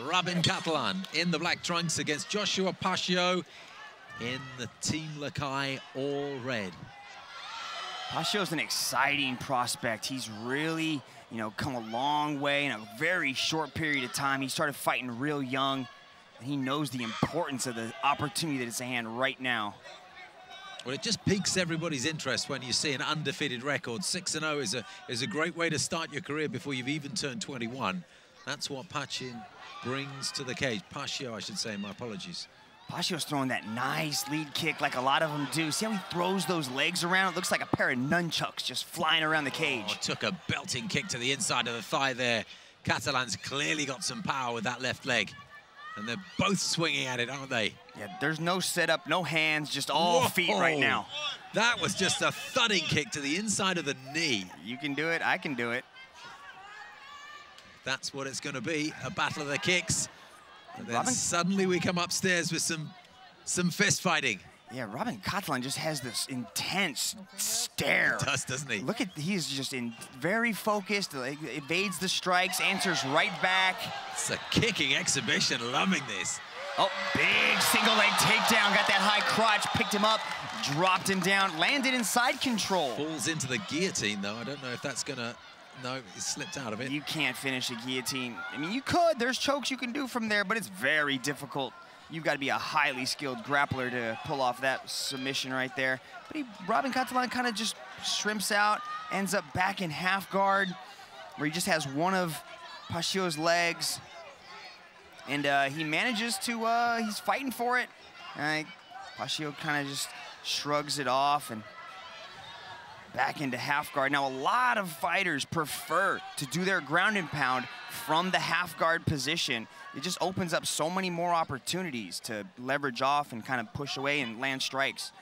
Robin Catalan in the black trunks against Joshua Pacio in the Team Lakay all red. Pacio's an exciting prospect. He's really, come a long way in a very short period of time. He started fighting real young, and he knows the importance of the opportunity that is at hand right now. Well, it just piques everybody's interest when you see an undefeated record. 6-0 is a great way to start your career before you've even turned 21. That's what Pacio brings to the cage. Pacio, I should say, my apologies. Pacio's throwing that nice lead kick like a lot of them do. See how he throws those legs around? It looks like a pair of nunchucks just flying around the cage. Oh, took a belting kick to the inside of the thigh there. Catalan's clearly got some power with that left leg. And they're both swinging at it, aren't they? Yeah, there's no setup, no hands, just all feet right now. That was just a thudding kick to the inside of the knee. You can do it, I can do it. That's what it's going to be, a battle of the kicks. And then suddenly we come upstairs with some fist fighting. Yeah, Robin Catalan just has this intense stare. He does, doesn't he? Look at, he's just very focused, evades the strikes, answers right back. It's a kicking exhibition, loving this. Oh, big single leg takedown, got that high crotch, picked him up, dropped him down, landed in side control. Falls into the guillotine though, I don't know if that's gonna, no, he slipped out of it. You can't finish a guillotine. I mean, you could, there's chokes you can do from there, but it's very difficult. You've got to be a highly skilled grappler to pull off that submission right there. But Robin Catalan kind of just shrimps out, ends up back in half guard, where he just has one of Pacio's legs. And he manages to, he's fighting for it. Pacio kind of just shrugs it off and back into half guard. Now, a lot of fighters prefer to do their ground and pound from the half guard position. It just opens up so many more opportunities to leverage off and kind of push away and land strikes.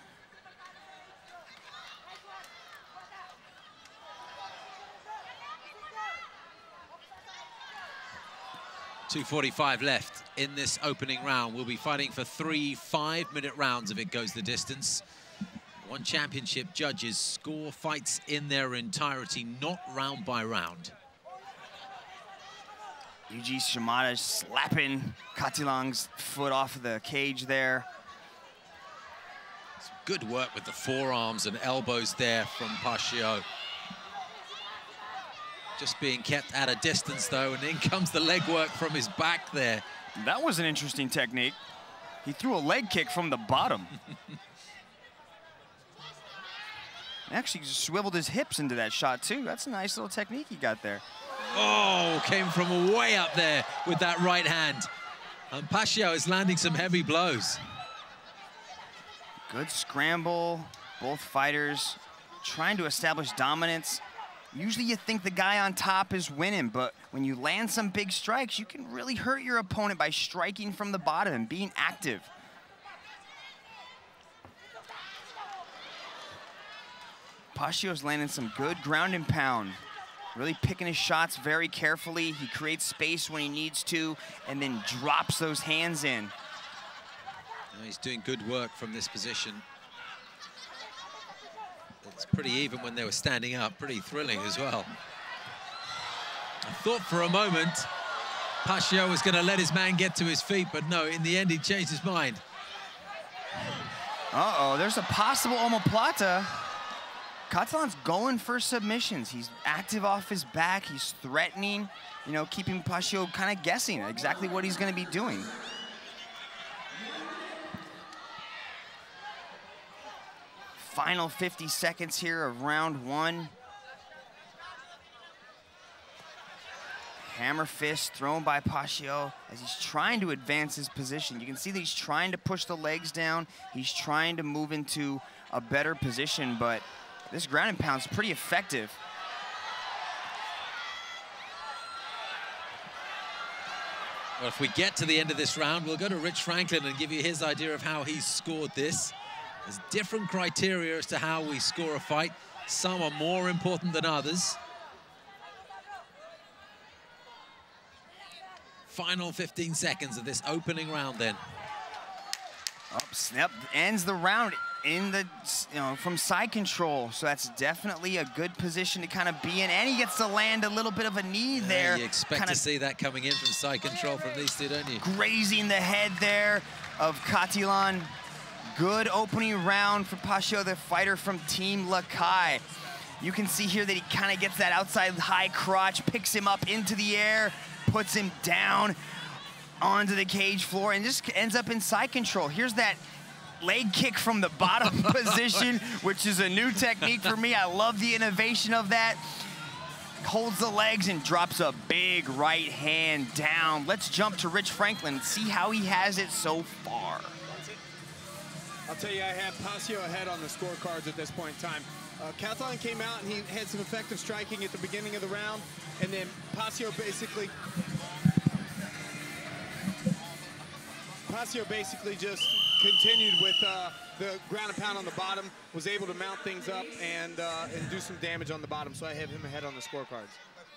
.245 left in this opening round. We'll be fighting for 3 5-minute rounds if it goes the distance. ONE Championship judges score fights in their entirety, not round by round. Yuji Shimada slapping Catalan's foot off of the cage there. Some good work with the forearms and elbows there from Pacio. Just being kept at a distance though, and in comes the leg work from his back there. That was an interesting technique. He threw a leg kick from the bottom. Actually just swiveled his hips into that shot too. That's a nice little technique he got there. Oh, came from way up there with that right hand. And Pacio is landing some heavy blows. Good scramble. Both fighters trying to establish dominance. Usually you think the guy on top is winning, but when you land some big strikes, you can really hurt your opponent by striking from the bottom and being active. Pacio's landing some good ground and pound. Really picking his shots very carefully. He creates space when he needs to and then drops those hands in. He's doing good work from this position. It's pretty even when they were standing up, pretty thrilling as well. I thought for a moment Pacio was going to let his man get to his feet, but no, in the end he changed his mind. Uh-oh, there's a possible omoplata. Catalan's going for submissions. He's active off his back. He's threatening, keeping Pacio kind of guessing exactly what he's going to be doing. Final 50 seconds here of round one. Hammer fist thrown by Pacio as he's trying to advance his position. You can see that he's trying to push the legs down. He's trying to move into a better position, but this ground and pound's pretty effective. Well, if we get to the end of this round, we'll go to Rich Franklin and give you his idea of how he's scored this. There's different criteria as to how we score a fight. Some are more important than others. Final 15 seconds of this opening round then. Up, snap, ends the round. in the, from side control. So that's definitely a good position to kind of be in. And he gets to land a little bit of a knee there. You expect to see that coming in from side control from these two, don't you? Grazing the head there of Katilan. Good opening round for Pacio, the fighter from Team Lakay. You can see here that he kind of gets that outside high crotch, picks him up into the air, puts him down onto the cage floor, and just ends up in side control. Here's that leg kick from the bottom position, which is a new technique for me. I love the innovation of that. Holds the legs and drops a big right hand down. Let's jump to Rich Franklin and see how he has it so far. I'll tell you, I have Pacio ahead on the scorecards at this point in time. Katilan came out and he had some effective striking at the beginning of the round, and then Pacio basically just continued with the ground and pound on the bottom, was able to mount things up and do some damage on the bottom, so I have him ahead on the scorecards.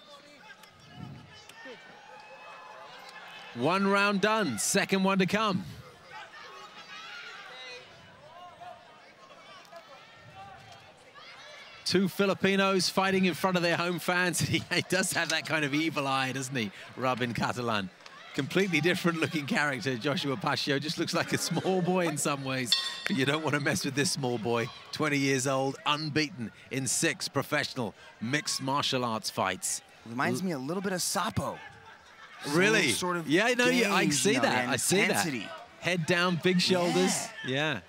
One round done, second one to come. Two Filipinos fighting in front of their home fans. He does have that kind of evil eye, doesn't he, Robin Katilan? Completely different looking character, Joshua Pacio. Just looks like a small boy in some ways, but you don't want to mess with this small boy. 20 years old, unbeaten in 6 professional mixed martial arts fights. Reminds me a little bit of Sapo. Really? Sort of yeah, no, gaze, I see that. I see that. Head down, big shoulders. Yeah.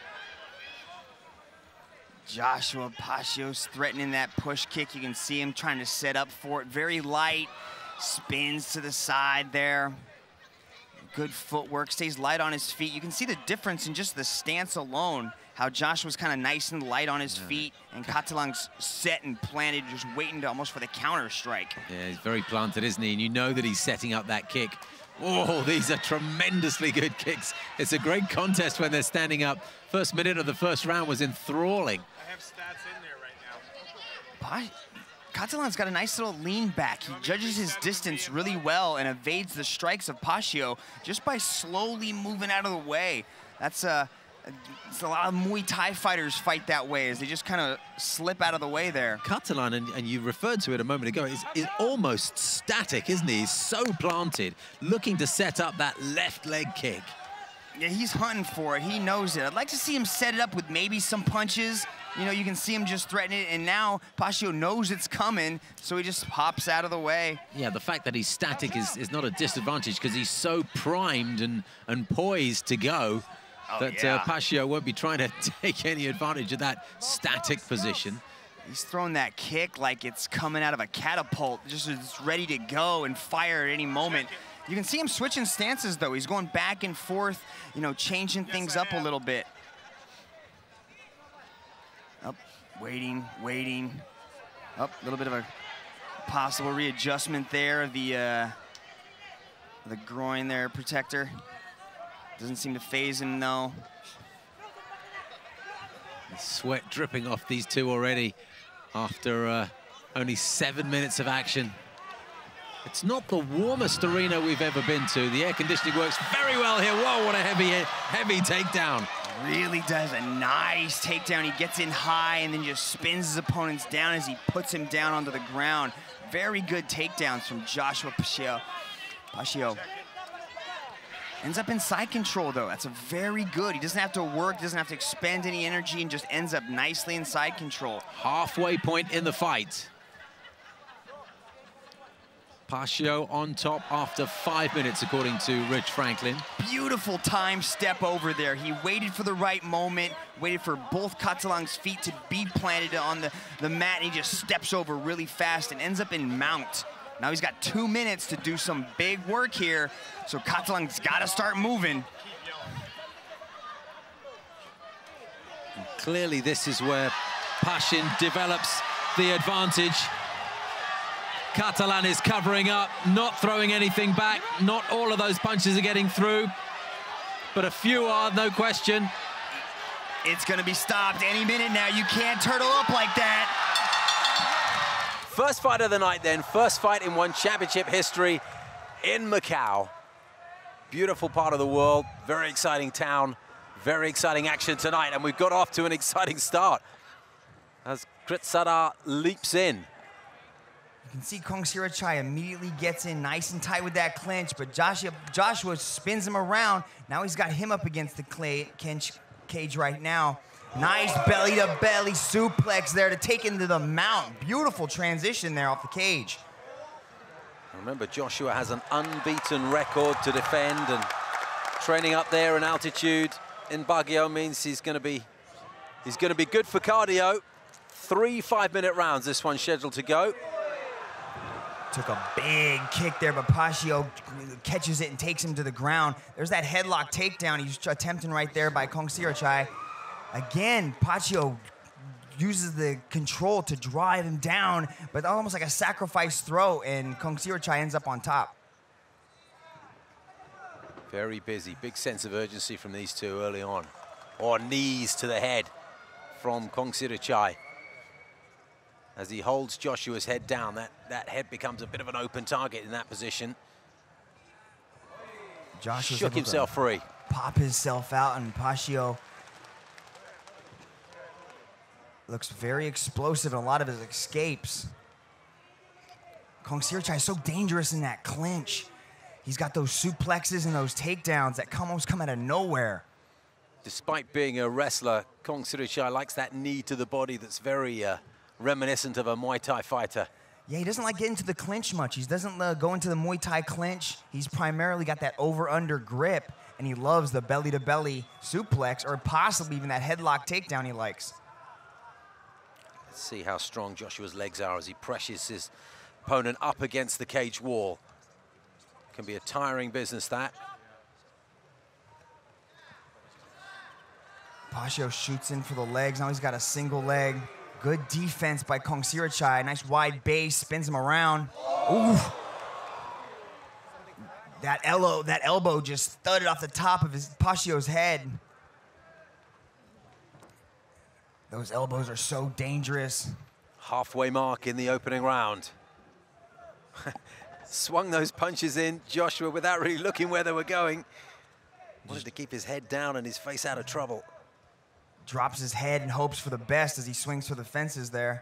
Joshua Pacio's threatening that push kick. You can see him trying to set up for it. Very light, spins to the side there. Good footwork, stays light on his feet. You can see the difference in just the stance alone, how Joshua's kind of nice and light on his feet, and Katilan's set and planted, just waiting to almost for the counter strike. Yeah, he's very planted, isn't he? And you know that he's setting up that kick. Oh, these are tremendously good kicks. It's a great contest when they're standing up. First minute of the first round was enthralling. I have stats in there right now. Katilan's got a nice little lean back. He judges his distance really well and evades the strikes of Pacio just by slowly moving out of the way. That's it's a lot of Muay Thai fighters fight that way, as they just kind of slip out of the way there. Katilan, and you referred to it a moment ago, is almost static, isn't he? He's so planted, looking to set up that left leg kick. Yeah, he's hunting for it. He knows it. I'd like to see him set it up with maybe some punches. You know, you can see him just threaten it, and now Pacio knows it's coming, so he just hops out of the way. Yeah, the fact that he's static is not a disadvantage, because he's so primed and poised to go that Pacio won't be trying to take any advantage of that static position. He's throwing that kick like it's coming out of a catapult, just it's ready to go and fire at any moment. You can see him switching stances, though. He's going back and forth, you know, changing things up a little bit. Up, waiting. Up, a little bit of a possible readjustment there of the groin there, protector. Doesn't seem to phase him, though. Sweat dripping off these two already after only 7 minutes of action. It's not the warmest arena we've ever been to. The air conditioning works very well here. Whoa, what a heavy takedown. Really does a nice takedown. He gets in high and then just spins his opponents down as he puts him down onto the ground. Very good takedowns from Joshua Pacio. Ends up in side control, though. That's a very good. He doesn't have to work, doesn't have to expend any energy, and just ends up nicely in side control. Halfway point in the fight. Pacio on top after 5 minutes, according to Rich Franklin. Beautiful time step over there. He waited for the right moment, waited for both Katilan's feet to be planted on the mat, and he just steps over really fast and ends up in mount. Now he's got 2 minutes to do some big work here, so Katilan's got to start moving. And clearly this is where passion develops the advantage. Katilan is covering up, not throwing anything back. Not all of those punches are getting through, but a few are, no question. It's going to be stopped any minute now. You can't turtle up like that. First fight of the night then, first fight in ONE Championship history in Macau. Beautiful part of the world, very exciting town, Very exciting action tonight, and we've got off to an exciting start as Kritsada leaps in. You can see Pongsiri immediately gets in nice and tight with that clinch, but Joshua spins him around. Now he's got him up against the cage right now. Nice belly-to-belly suplex there to take into the mount. Beautiful transition there off the cage. Remember, Joshua has an unbeaten record to defend, and training up there in altitude in Baguio means he's going to be good for cardio. 3 5-minute rounds, this one's scheduled to go. Took a big kick there, but Pacio catches it and takes him to the ground. There's that headlock takedown he's attempting right there by Pongsiri. Again, Pacio uses the control to drive him down, but almost like a sacrifice throw, and Pongsiri ends up on top. Very busy, big sense of urgency from these two early on. Or knees to the head from Pongsiri. As he holds Joshua's head down, that head becomes a bit of an open target in that position. Joshua shook himself free. Pop himself out, and Pacio looks very explosive in a lot of his escapes. Pongsiri is so dangerous in that clinch. He's got those suplexes and those takedowns that almost come out of nowhere. Despite being a wrestler, Pongsiri likes that knee to the body that's very reminiscent of a Muay Thai fighter. Yeah, he doesn't like getting to the clinch much. He doesn't go into the Muay Thai clinch. He's primarily got that over-under grip, and he loves the belly-to-belly suplex, or possibly even that headlock takedown he likes. Let's see how strong Joshua's legs are as he presses his opponent up against the cage wall. Can be a tiring business, that. Pacio shoots in for the legs. Now he's got a single leg. Good defense by Pongsiri. Nice wide base, spins him around. Ooh. That elbow just thudded off the top of Pacio's head. Those elbows are so dangerous. Halfway mark in the opening round. Swung those punches in, Joshua, without really looking where they were going. Wanted to keep his head down and his face out of trouble. Drops his head and hopes for the best as he swings for the fences there.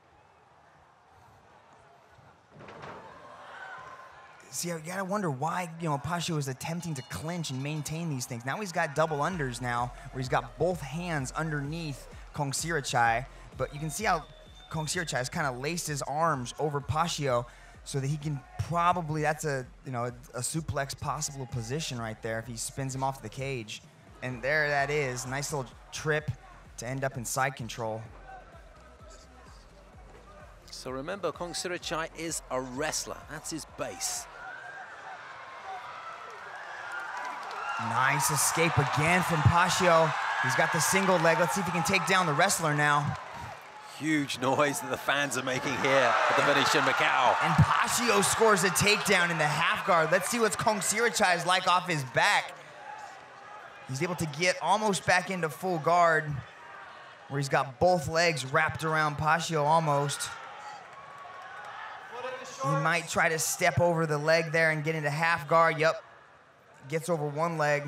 See, I gotta wonder why, Pacio is attempting to clinch and maintain these things. Now he's got double unders now, where he's got both hands underneath Pongsiri, but you can see how Pongsiri has kind of laced his arms over Pacio so that he can probably, that's a suplex possible position right there if he spins him off the cage. And there that is, nice little trip to end up in side control. So remember, Pongsiri is a wrestler. That's his base. Nice escape again from Pacio. He's got the single leg. Let's see if he can take down the wrestler now. Huge noise that the fans are making here at the Venetian Macau. And Pacio scores a takedown in the half guard. Let's see what Pongsiri is like off his back. He's able to get almost back into full guard, where he's got both legs wrapped around Pacio almost. He might try to step over the leg there and get into half guard. Yep, gets over one leg.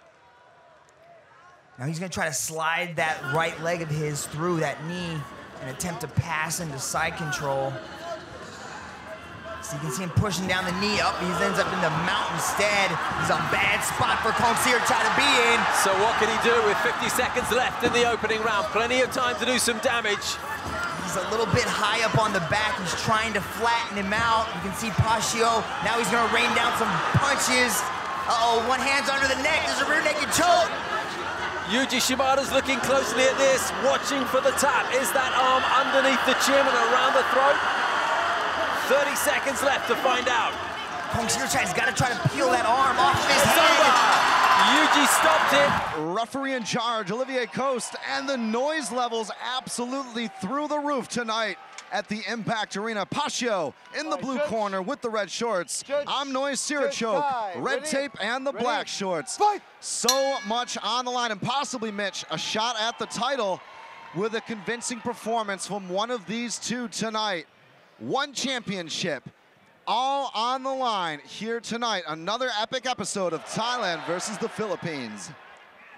Now he's gonna try to slide that right leg of his through that knee and attempt to pass into side control. So you can see him pushing down the knee up. He ends up in the mount instead. He's a bad spot for Pongsiri to be in. So what can he do with 50 seconds left in the opening round? Plenty of time to do some damage. He's a little bit high up on the back. He's trying to flatten him out. You can see Pacio. Now he's gonna rain down some punches. Uh-oh, one hand's under the neck. There's a rear naked choke. Yuji Shibata's looking closely at this, watching for the tap. Is that arm underneath the chin and around the throat? 30 seconds left to find out. Pongsiri's got to try to peel that arm off of his head. Yuji stopped it. Referee in charge, Olivier Coste, and the noise levels absolutely through the roof tonight at the Impact Arena. Pacio in the blue corner with the red shorts. Amnoy Sirichoke, red tape, and the black shorts. So much on the line, and possibly, Mitch, a shot at the title with a convincing performance from one of these two tonight. One championship, all on the line here tonight. Another epic episode of Thailand versus the Philippines.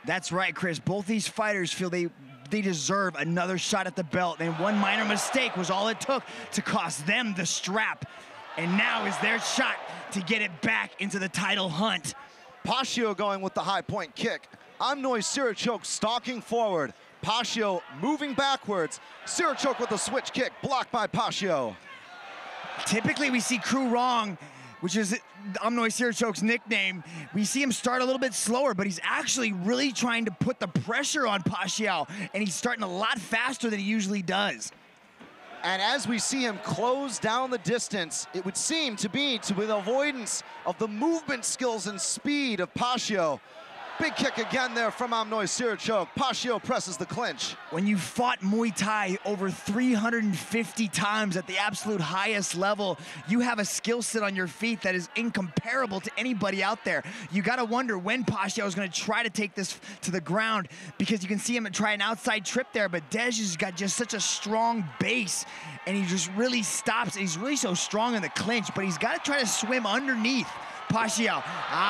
That's right, Chris. Both these fighters feel they deserve another shot at the belt, and one minor mistake was all it took to cost them the strap. And now is their shot to get it back into the title hunt. Pacio going with the high point kick. Amnoy Sirichok stalking forward. Pacio moving backwards. Sirichok with a switch kick, blocked by Pacio. Typically we see Crew Wrong, which is Amnoy Sirichok's nickname. We see him start a little bit slower, but he's actually really trying to put the pressure on Pacio, and he's starting a lot faster than he usually does. And as we see him close down the distance, it would seem to be with avoidance of the movement skills and speed of Pacio. Big kick again there from Amnoy Sirichok. Pacio presses the clinch. When you fought Muay Thai over 350 times at the absolute highest level, you have a skill set on your feet that is incomparable to anybody out there. You gotta wonder when Pacio is gonna try to take this to the ground, because you can see him try an outside trip there, but Dej has got just such a strong base, and he just really stops. He's really so strong in the clinch, but he's gotta try to swim underneath Pacio.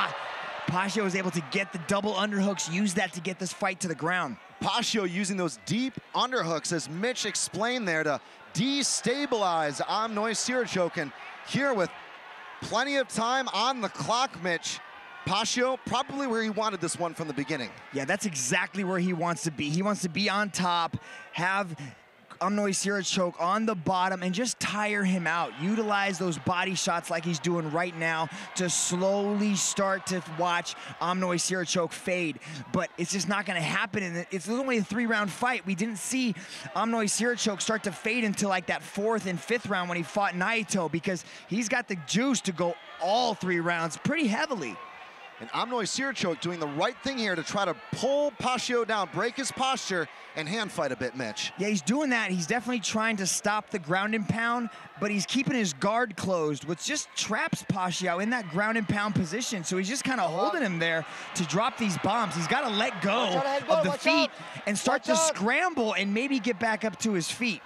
Pacio was able to get the double underhooks, use that to get this fight to the ground. Pacio using those deep underhooks, as Mitch explained there, to destabilize Amnoy Sirichok. And here with plenty of time on the clock, Mitch, Pacio probably where he wanted this one from the beginning. Yeah, that's exactly where he wants to be. He wants to be on top, have Amnoy Sirichok on the bottom, and just tire him out. Utilize those body shots like he's doing right now to slowly start to watch Amnoy Sirichok fade. But it's just not going to happen. And it's only a 3-round fight. We didn't see Amnoy Sirichok start to fade until like that 4th and 5th round when he fought Naito, because he's got the juice to go all 3 rounds pretty heavily. And Amnoy Sirichok doing the right thing here to try to pull Pacio down, break his posture, and hand fight a bit, Mitch. Yeah, he's doing that. He's definitely trying to stop the ground and pound, but he's keeping his guard closed, which just traps Pacio in that ground and pound position. So he's just kind of holding him there to drop these bombs. He's got to let go of the feet and start to scramble and maybe get back up to his feet.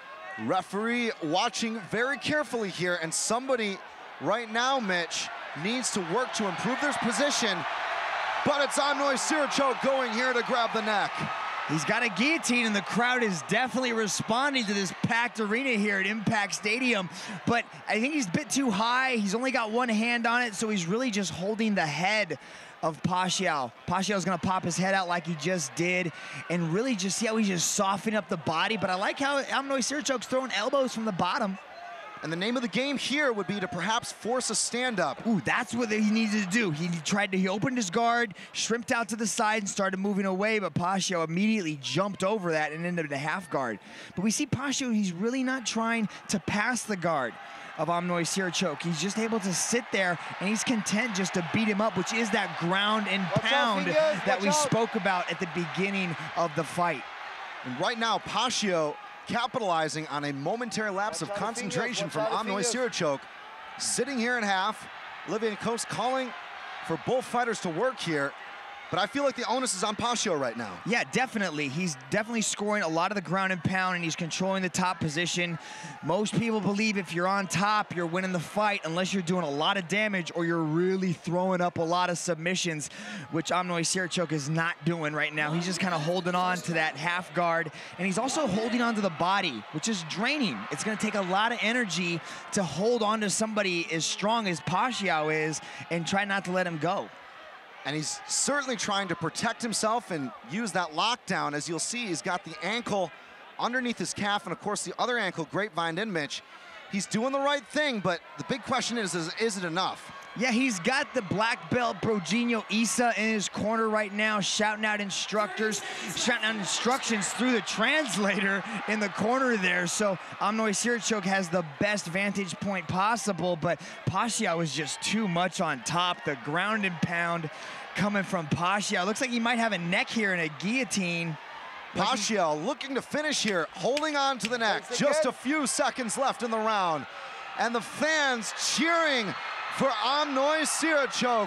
Referee watching very carefully here, and somebody right now, Mitch, needs to work to improve their position, but it's Amnoy Sirichok going here to grab the neck. He's got a guillotine, and the crowd is definitely responding to this packed arena here at Impact Stadium, but I think he's a bit too high. He's only got one hand on it, so he's really just holding the head of Pacio. Pacio's gonna pop his head out like he just did, and really just see how he's just softening up the body, but I like how Amnoy Sirichok's throwing elbows from the bottom. And the name of the game here would be to perhaps force a stand-up. Ooh, that's what he needed to do. He opened his guard, shrimped out to the side, and started moving away, but Pacio immediately jumped over that and ended in a half guard. But we see Pacio, he's really not trying to pass the guard of Amnoy Sirichok. He's just able to sit there, and he's content just to beat him up, which is that ground and pound that we spoke about at the beginning of the fight. And right now, Pacio capitalizing on a momentary lapse of concentration from Amnoy Sirichok. Sitting here in half, Olivier Coast calling for both fighters to work here. But I feel like the onus is on Pacio right now. Yeah, definitely. He's definitely scoring a lot of the ground and pound, and he's controlling the top position. Most people believe if you're on top, you're winning the fight, unless you're doing a lot of damage or you're really throwing up a lot of submissions, which Amnoy Sirichok is not doing right now. He's just kind of holding on to that half guard, and he's also holding on to the body, which is draining. It's going to take a lot of energy to hold on to somebody as strong as Pacio is and try not to let him go. And he's certainly trying to protect himself and use that lockdown. As you'll see, he's got the ankle underneath his calf, and of course the other ankle grapevined in, Mitch. He's doing the right thing, but the big question is it enough? Yeah, he's got the black belt Brogino Issa in his corner right now, shouting out instructions through the translator in the corner there. So Amnoy Sirichok has the best vantage point possible, but Pacio is just too much on top. The ground and pound coming from Pacio. Looks like he might have a neck here and a guillotine. Pacio looking to finish here, holding on to the neck. Just a few seconds left in the round. And the fans cheering for Amnoy Sirichok.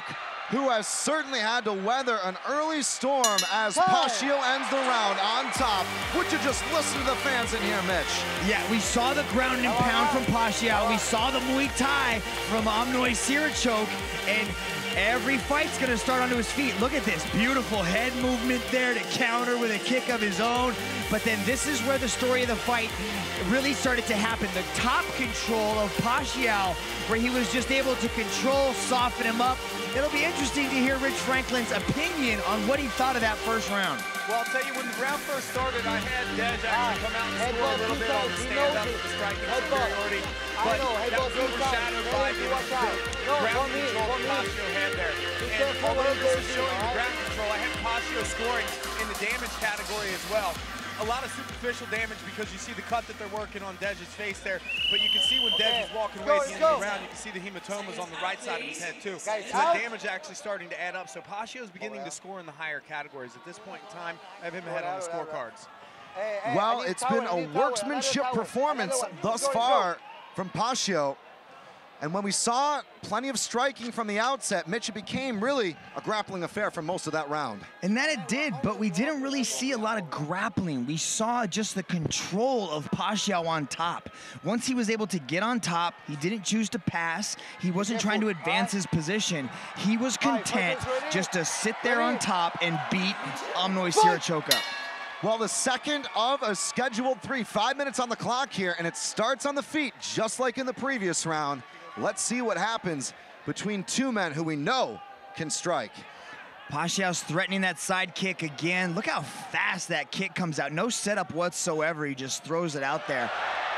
who has certainly had to weather an early storm as Pacio ends the round on top. Would you just listen to the fans in here, Mitch? Yeah, we saw the ground and pound from Pacio. We saw the Muay Thai from Moisiri Mitastit, and every fight's gonna start onto his feet. Look at this beautiful head movement there to counter with a kick of his own. But then this is where the story of the fight really started to happen. The top control of Pacio, where he was just able to control, soften him up. It'll be interesting to hear Rich Franklin's opinion on what he thought of that first round. Well, I'll tell you, when the round first started, I had Dej actually come out and score a little bit on the stand-up with the striking superiority. But that was overshadowed by the ground control that Pacio had there. And although this is showing the ground control, I had Pacio scoring in the damage category as well. A lot of superficial damage because you see the cut that they're working on Dej's face there, but you can see when Dej is walking away at the end of the round, you can see the hematomas on the right side of his head too. So that damage actually starting to add up. So Pacio is beginning to score in the higher categories. At this point in time, I have him ahead on the scorecards. Well, it's been a workmanship performance thus far from Pacio. And when we saw plenty of striking from the outset, Mitch, it became really a grappling affair for most of that round. And that it did, but we didn't really see a lot of grappling. We saw just the control of Pacio on top. Once he was able to get on top, he didn't choose to pass. He wasn't trying to advance his position. He was content just to sit there on top and beat Moisiri Mitastit up. Well, the second of a scheduled 3, 5 minutes on the clock here, and it starts on the feet, just like in the previous round. Let's see what happens between two men who we know can strike. Pacio's threatening that side kick again. Look how fast that kick comes out. No setup whatsoever. He just throws it out there.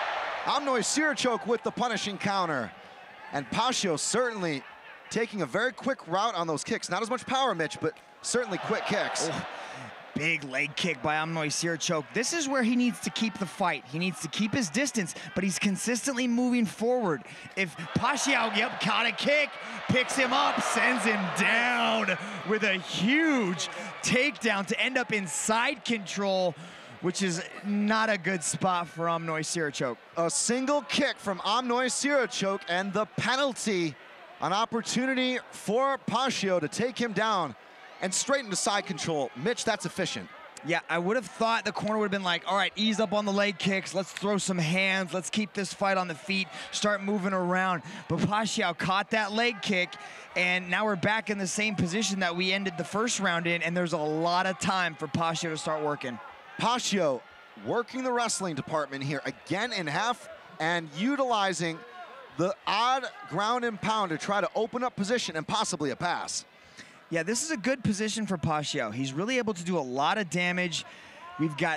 Moisiri Mitastit with the punishing counter. And Pacio certainly taking a very quick route on those kicks. Not as much power, Mitch, but certainly quick kicks. Oh. Big leg kick by Moisiri Mitastit. This is where he needs to keep the fight. He needs to keep his distance, but he's consistently moving forward. If Pacio, caught a kick, picks him up, sends him down with a huge takedown to end up in side control, which is not a good spot for Moisiri Mitastit. A single kick from Moisiri Mitastit and the penalty, an opportunity for Pacio to take him down and straight into side control. Mitch, that's efficient. Yeah, I would have thought the corner would have been like, all right, ease up on the leg kicks. Let's throw some hands. Let's keep this fight on the feet. Start moving around. But Pacio caught that leg kick, and now we're back in the same position that we ended the first round in, and there's a lot of time for Pacio to start working. Pacio working the wrestling department here again in half and utilizing the odd ground and pound to try to open up position and possibly a pass. Yeah, this is a good position for Pacio. He's really able to do a lot of damage. We've got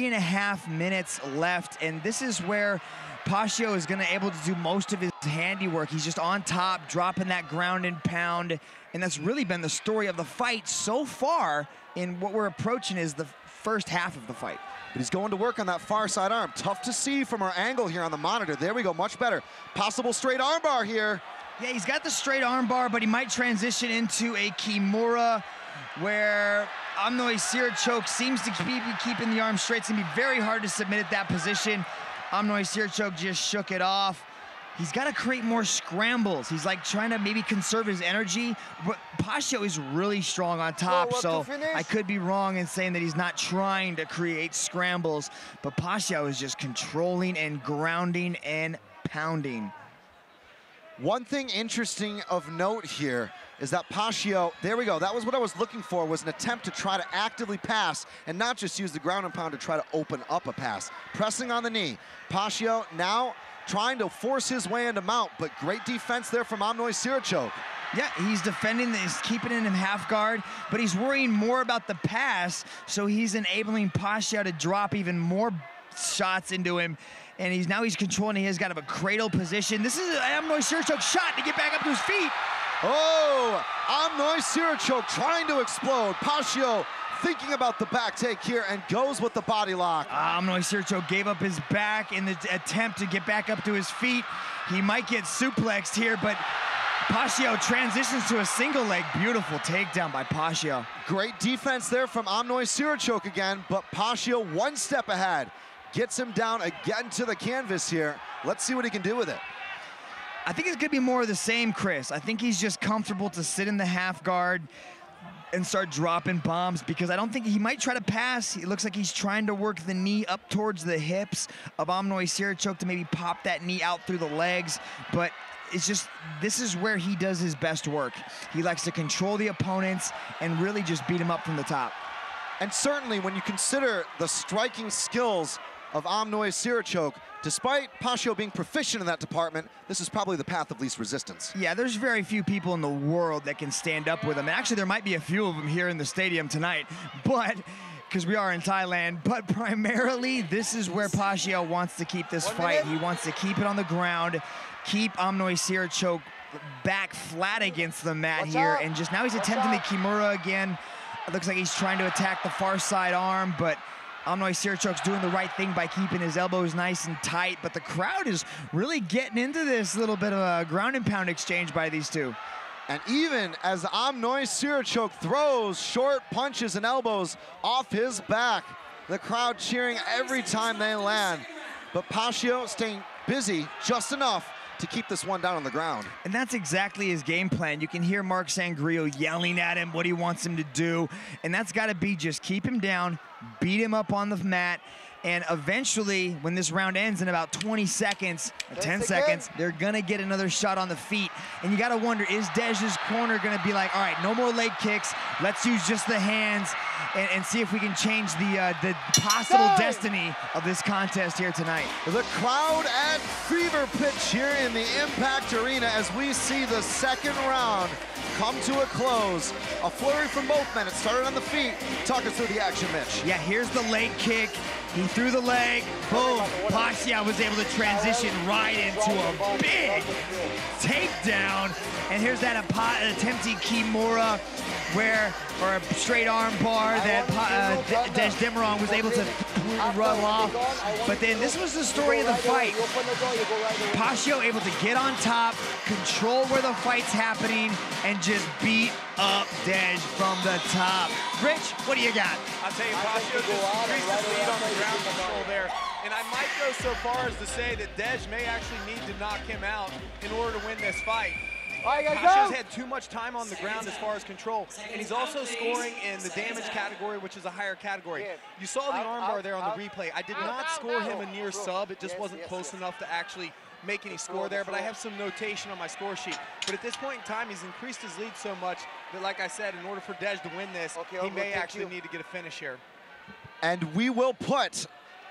3.5 minutes left, and this is where Pacio is gonna able to do most of his handiwork. He's just on top, dropping that ground and pound, and that's really been the story of the fight so far in what we're approaching is the first half of the fight. But he's going to work on that far side arm. Tough to see from our angle here on the monitor. There we go, much better. Possible straight arm bar here. Yeah, he's got the straight armbar, but he might transition into a Kimura where Moisiri Mitastit seems to be keeping the arm straight. It's gonna be very hard to submit at that position. Moisiri Mitastit just shook it off. He's gotta create more scrambles. He's like trying to maybe conserve his energy, but Pacio is really strong on top, so I could be wrong in saying that he's not trying to create scrambles, but Pacio is just controlling and grounding and pounding. One thing interesting of note here is that Pacio, there we go, that was what I was looking for, was an attempt to try to actively pass and not just use the ground and pound to try to open up a pass. Pressing on the knee. Pacio now trying to force his way into mount, but great defense there from Moisiri Mitastit. Yeah, he's defending, he's keeping it in half guard, but he's worrying more about the pass, so he's enabling Pacio to drop even more shots into him. And he's controlling. He has got a cradle position. This is Moisiri Mitastit shot to get back up to his feet. Oh, Moisiri Mitastit trying to explode. Pacio thinking about the back take here and goes with the body lock. Moisiri Mitastit gave up his back in the attempt to get back up to his feet. He might get suplexed here, but Pacio transitions to a single leg. Beautiful takedown by Pacio. Great defense there from Moisiri Mitastit again, but Pacio one step ahead. Gets him down again to the canvas here. Let's see what he can do with it. I think it's going to be more of the same, Chris. I think he's just comfortable to sit in the half guard and start dropping bombs, because I don't think he might try to pass. It looks like he's trying to work the knee up towards the hips of Omnoy Sirichok to maybe pop that knee out through the legs, but it's just, this is where he does his best work. He likes to control the opponents and really just beat him up from the top. And certainly when you consider the striking skills of Omnoy Sirichok, despite Pacio being proficient in that department, this is probably the path of least resistance. Yeah, there's very few people in the world that can stand up with him. And actually, there might be a few of them here in the stadium tonight, but because we are in Thailand. But primarily, this is where Pacio wants to keep this fight. He wants to keep it on the ground, keep Omnoy Sirichok back flat against the mat here. And just now he's attempting the Kimura again. It looks like he's trying to attack the far side arm, but Omnoy Sirichok's doing the right thing by keeping his elbows nice and tight, but the crowd is really getting into this little bit of a ground and pound exchange by these two. And even as Omnoy Sirichok throws short punches and elbows off his back, the crowd cheering every time they land. But Pacio staying busy just enough to keep this one down on the ground. And that's exactly his game plan. You can hear Mark Sangrillo yelling at him what he wants him to do, and that's got to be just keep him down, beat him up on the mat, and eventually, when this round ends in about 20 seconds, 10 seconds, they're gonna get another shot on the feet. And you gotta wonder, is Dej's corner gonna be like, all right, no more leg kicks, let's use just the hands and see if we can change the possible destiny of this contest here tonight. The crowd at fever pitch here in the Impact Arena as we see the second round come to a close. A flurry from both men. It started on the feet. Talk us through the action, Mitch. Yeah, here's the leg kick. He threw the leg, boom. Pacio was able to transition right into a big takedown. And here's that attempted Kimura, or a straight arm bar that Dej Demirong was able to run off. But then this was the story of the fight. Pacio able to get on top, control where the fight's happening, and just beat up Dej from the top. Rich, what do you got? I'll tell you, Pacio just increased his lead on the ground control there. And I might go so far as to say that Dej may actually need to knock him out in order to win this fight. Pacio's had too much time on the ground as far as control, and he's also scoring in the damage category, which is a higher category. You saw the armbar there on the replay. I did not score him a near sub. It just wasn't close enough to actually make any score there, but I have some notation on my score sheet. But at this point in time, he's increased his lead so much that, like I said, in order for Dej to win this, he may actually need to get a finish here. And we will put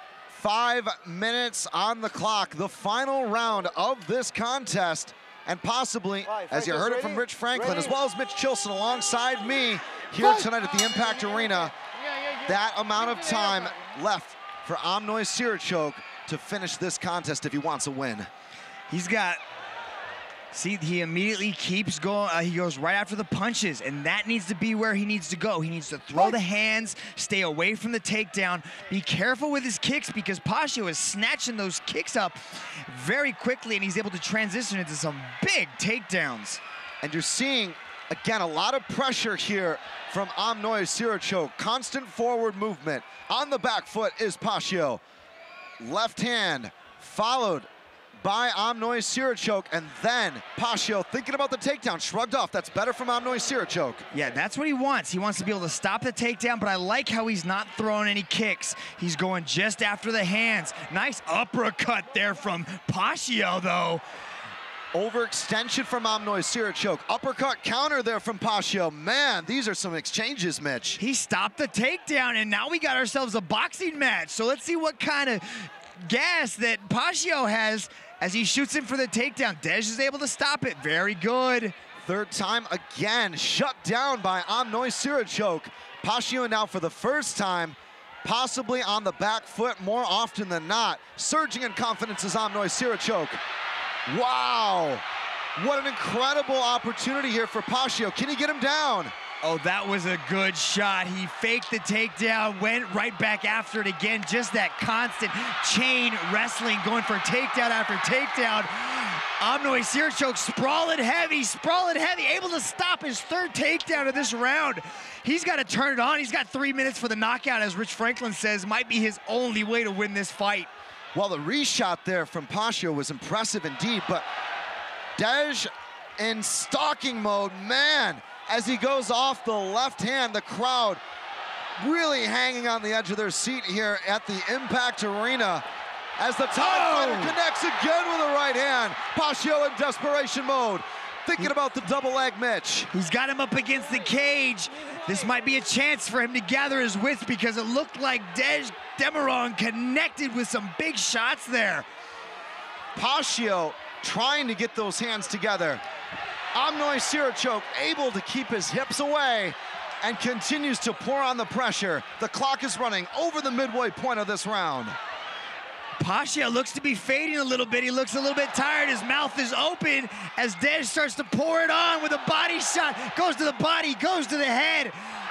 5 minutes on the clock, the final round of this contest. And possibly, as you heard it from Rich Franklin, as well as Mitch Chilson alongside me here tonight at the Impact Arena, that amount of time left for Omnoy Sirichok to finish this contest if he wants a win. He's got, see, he immediately keeps going. He goes right after the punches, and that needs to be where he needs to go. He needs to throw the hands, stay away from the takedown, be careful with his kicks, because Pacio is snatching those kicks up very quickly, and he's able to transition into some big takedowns. And you're seeing, again, a lot of pressure here from Omnoy Sirichok. Constant forward movement. On the back foot is Pacio. Left hand followed by Omnoy Sirichok, and then Pacio thinking about the takedown, shrugged off. That's better from Omnoy Sirichok. Yeah, that's what he wants. He wants to be able to stop the takedown, but I like how he's not throwing any kicks. He's going just after the hands. Nice uppercut there from Pacio, though. Overextension from Omnoy Sirichok. Uppercut counter there from Pacio. Man, these are some exchanges, Mitch. He stopped the takedown, and now we got ourselves a boxing match. So let's see what kind of gas that Pacio has as he shoots him for the takedown. Dej is able to stop it. Very good. Third time again, shut down by Omnoy Sirichok. Pacio now for the first time, possibly on the back foot more often than not. Surging in confidence is Omnoy Sirichok. Wow, what an incredible opportunity here for Pacio. Can he get him down? Oh, that was a good shot. He faked the takedown, went right back after it again. Just that constant chain wrestling, going for takedown after takedown. Omnoy Sirichok sprawling heavy, able to stop his third takedown of this round. He's got to turn it on. He's got 3 minutes for the knockout, as Rich Franklin says, might be his only way to win this fight. Well, the reshot there from Pacio was impressive indeed, but Dej in stalking mode, man, as he goes off the left hand, the crowd really hanging on the edge of their seat here at the Impact Arena as the Thai fighter connects again with a right hand. Pacio in desperation mode, thinking about the double leg Mitch. He's got him up against the cage. This might be a chance for him to gather his wits because it looked like Dej Demirong connected with some big shots there. Pacio trying to get those hands together. Amnoy Sirichok able to keep his hips away and continues to pour on the pressure. The clock is running over the midway point of this round. Pacio looks to be fading a little bit. He looks a little bit tired. His mouth is open as Dej starts to pour it on with a body shot. Goes to the body, goes to the head.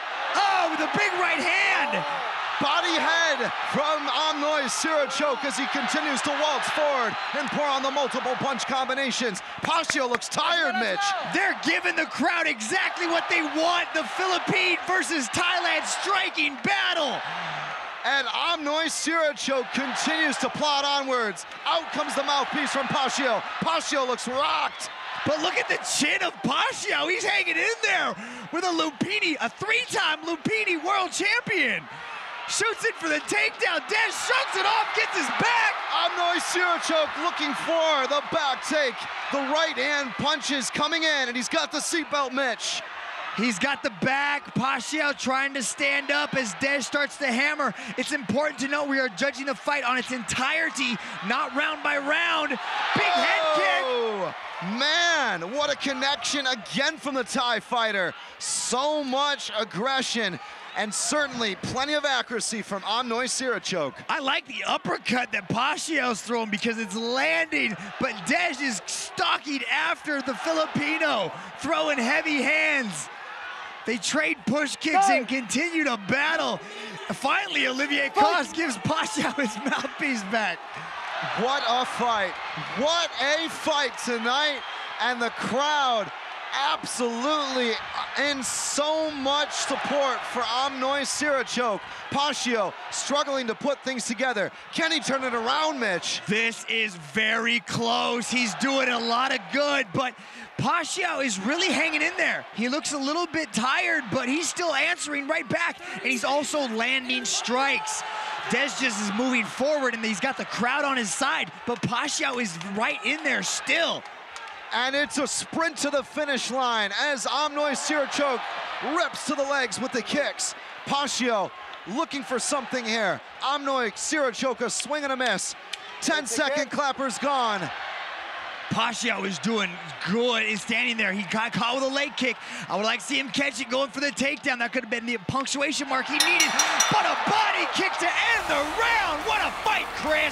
Oh, with a big right hand. Body head from Amnoy Sirichok as he continues to waltz forward and pour on the multiple punch combinations. Pacio looks tired, Mitch. They're giving the crowd exactly what they want. The Philippine versus Thailand striking battle. And Amnoy Sirichok continues to plod onwards. Out comes the mouthpiece from Pacio. Pacio looks rocked. But look at the chin of Pacio. He's hanging in there with a Lupini, a three-time Lupini world champion. Shoots it for the takedown. Dej shrugs it off, gets his back. Amnoy Sirichok looking for the back take. The right hand punches coming in, and he's got the seatbelt, Mitch. He's got the back. Pacio trying to stand up as Dej starts to hammer. It's important to note we are judging the fight on its entirety, not round by round. Big head kick. Man, what a connection again from the Thai fighter. So much aggression and certainly plenty of accuracy from Amnoy Sirichok. I like the uppercut that Pacio's throwing because it's landing, but Dej is stalking after the Filipino, throwing heavy hands. They trade push kicks and continue to battle. Finally, Olivier Coste gives Pacio his mouthpiece back. What a fight. What a fight tonight. And the crowd absolutely in so much support for Amnoy Sirichok. Pacio struggling to put things together. Can he turn it around, Mitch? This is very close. He's doing a lot of good, but Pacio is really hanging in there. He looks a little bit tired, but he's still answering right back, and he's also landing strikes. Dej just is moving forward, and he's got the crowd on his side, but Pacio is right in there still. And it's a sprint to the finish line as Amnoy Sirichok rips to the legs with the kicks. Pacio looking for something here. Amnoy Sirichok a swing and a miss. 10-second clapper's gone. Pacio is doing good. He's standing there. He got caught with a leg kick. I would like to see him catch it, going for the takedown. That could have been the punctuation mark he needed. But a body kick to end the round. What a fight, Chris.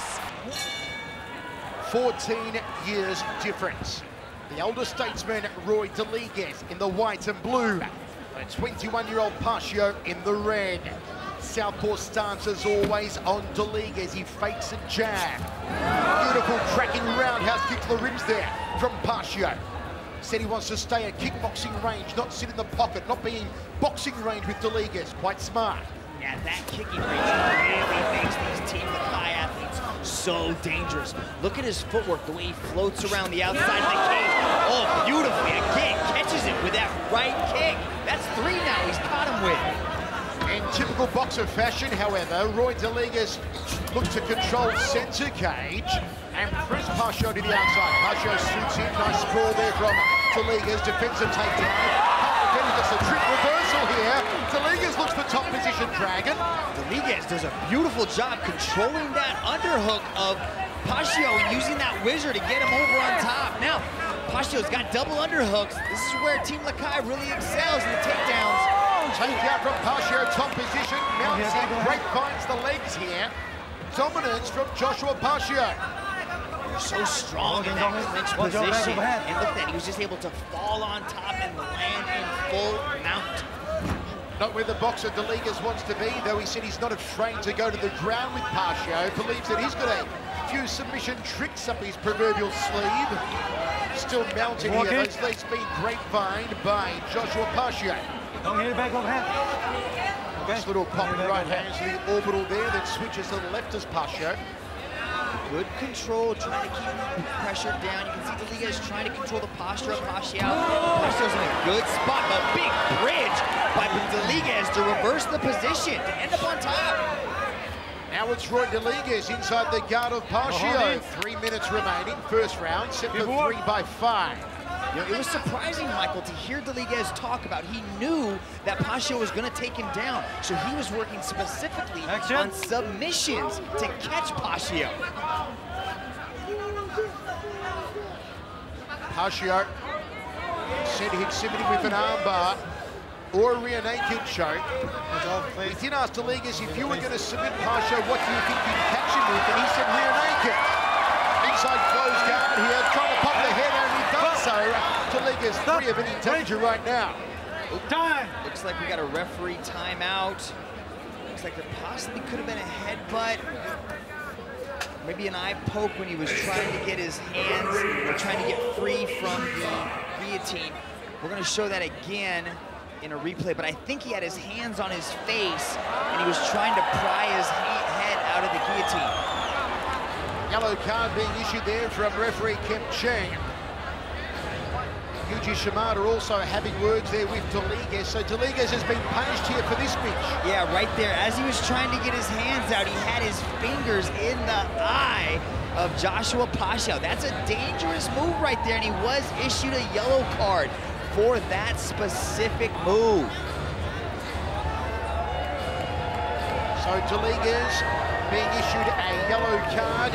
14 years difference. The older statesman, Roy DeLiguez, in the white and blue. And 21-year-old Pacio in the red. Southpaw stance as always on DeLiguez. He fakes a jab. Beautiful tracking roundhouse kick to the ribs there from Pacio. Said he wants to stay at kickboxing range, not sit in the pocket, not be in boxing range with DeLiguez. Quite smart. Yeah, that kicking range really makes these Team Lakay athletes so dangerous. Look at his footwork, the way he floats around the outside of the cage. Oh, beautifully. Again, catches it with that right kick. That's 3 now he's caught him with. In typical boxer fashion, however, Roy DeLiguez looks to control center cage and press Pacio to the outside. Pacio swoops in, nice sprawl there from DeLiguez, defensive takedown. Then he gets a trick reversal here. DeLiguez looks for top position, Dragon. DeLiguez does a beautiful job controlling that underhook of Pacio and using that whizzer to get him over on top. Now, Pacio's got double underhooks. This is where Team Lakay really excels in the takedowns. Takedown from Pacio, top position. Mounts in, grapevines the legs here. Dominance from Joshua Pacio. So strong in that clinch position. And look at that, he was just able to fall on top and land in full mount. Not where the boxer DeLiguez wants to be, though he said he's not afraid to go to the ground with Pacio. Believes that he's got a few submission tricks up his proverbial sleeve. Still mounted here, those legs being grapevined by Joshua Pacio. Don't hit it back overhand. Nice little pop right hand to the orbital there, then switches to the left as Pacio. Good control, trying to keep pressure down. You can see Dominguez trying to control the posture of Pacio. Pacio's in a good spot, but big bridge by Dominguez to reverse the position, to end up on top. Now it's Roy Dominguez inside the guard of Pacio. 3 minutes remaining, first round, set for 3 by 5. You know, it was surprising, Michael, to hear Dominguez talk about he knew that Pacio was going to take him down, so he was working specifically on submissions to catch Pacio. Pacio said he'd submit him with an armbar or a rear naked choke. We did ask Dominguez if you were going to submit Pacio, what do you think you'd catch him with? And he said rear naked. Inside closed guard here, trying to pop the head out, and he does so. Dominguez free of any danger right now. Time. Looks like we got a referee timeout. Looks like there possibly could have been a headbutt. Maybe an eye poke when he was trying to get his hands, or trying to get free from the guillotine. We're going to show that again in a replay, but I think he had his hands on his face, and he was trying to pry his head out of the guillotine. Yellow card being issued there from referee Kim Cheng. Yuji Shimada also having words there with Dominguez. So Dominguez has been punished here for this pitch. Yeah, right there. As he was trying to get his hands out, he had his fingers in the eye of Joshua Pacio. That's a dangerous move right there, and he was issued a yellow card for that specific move. So Dominguez being issued a yellow card.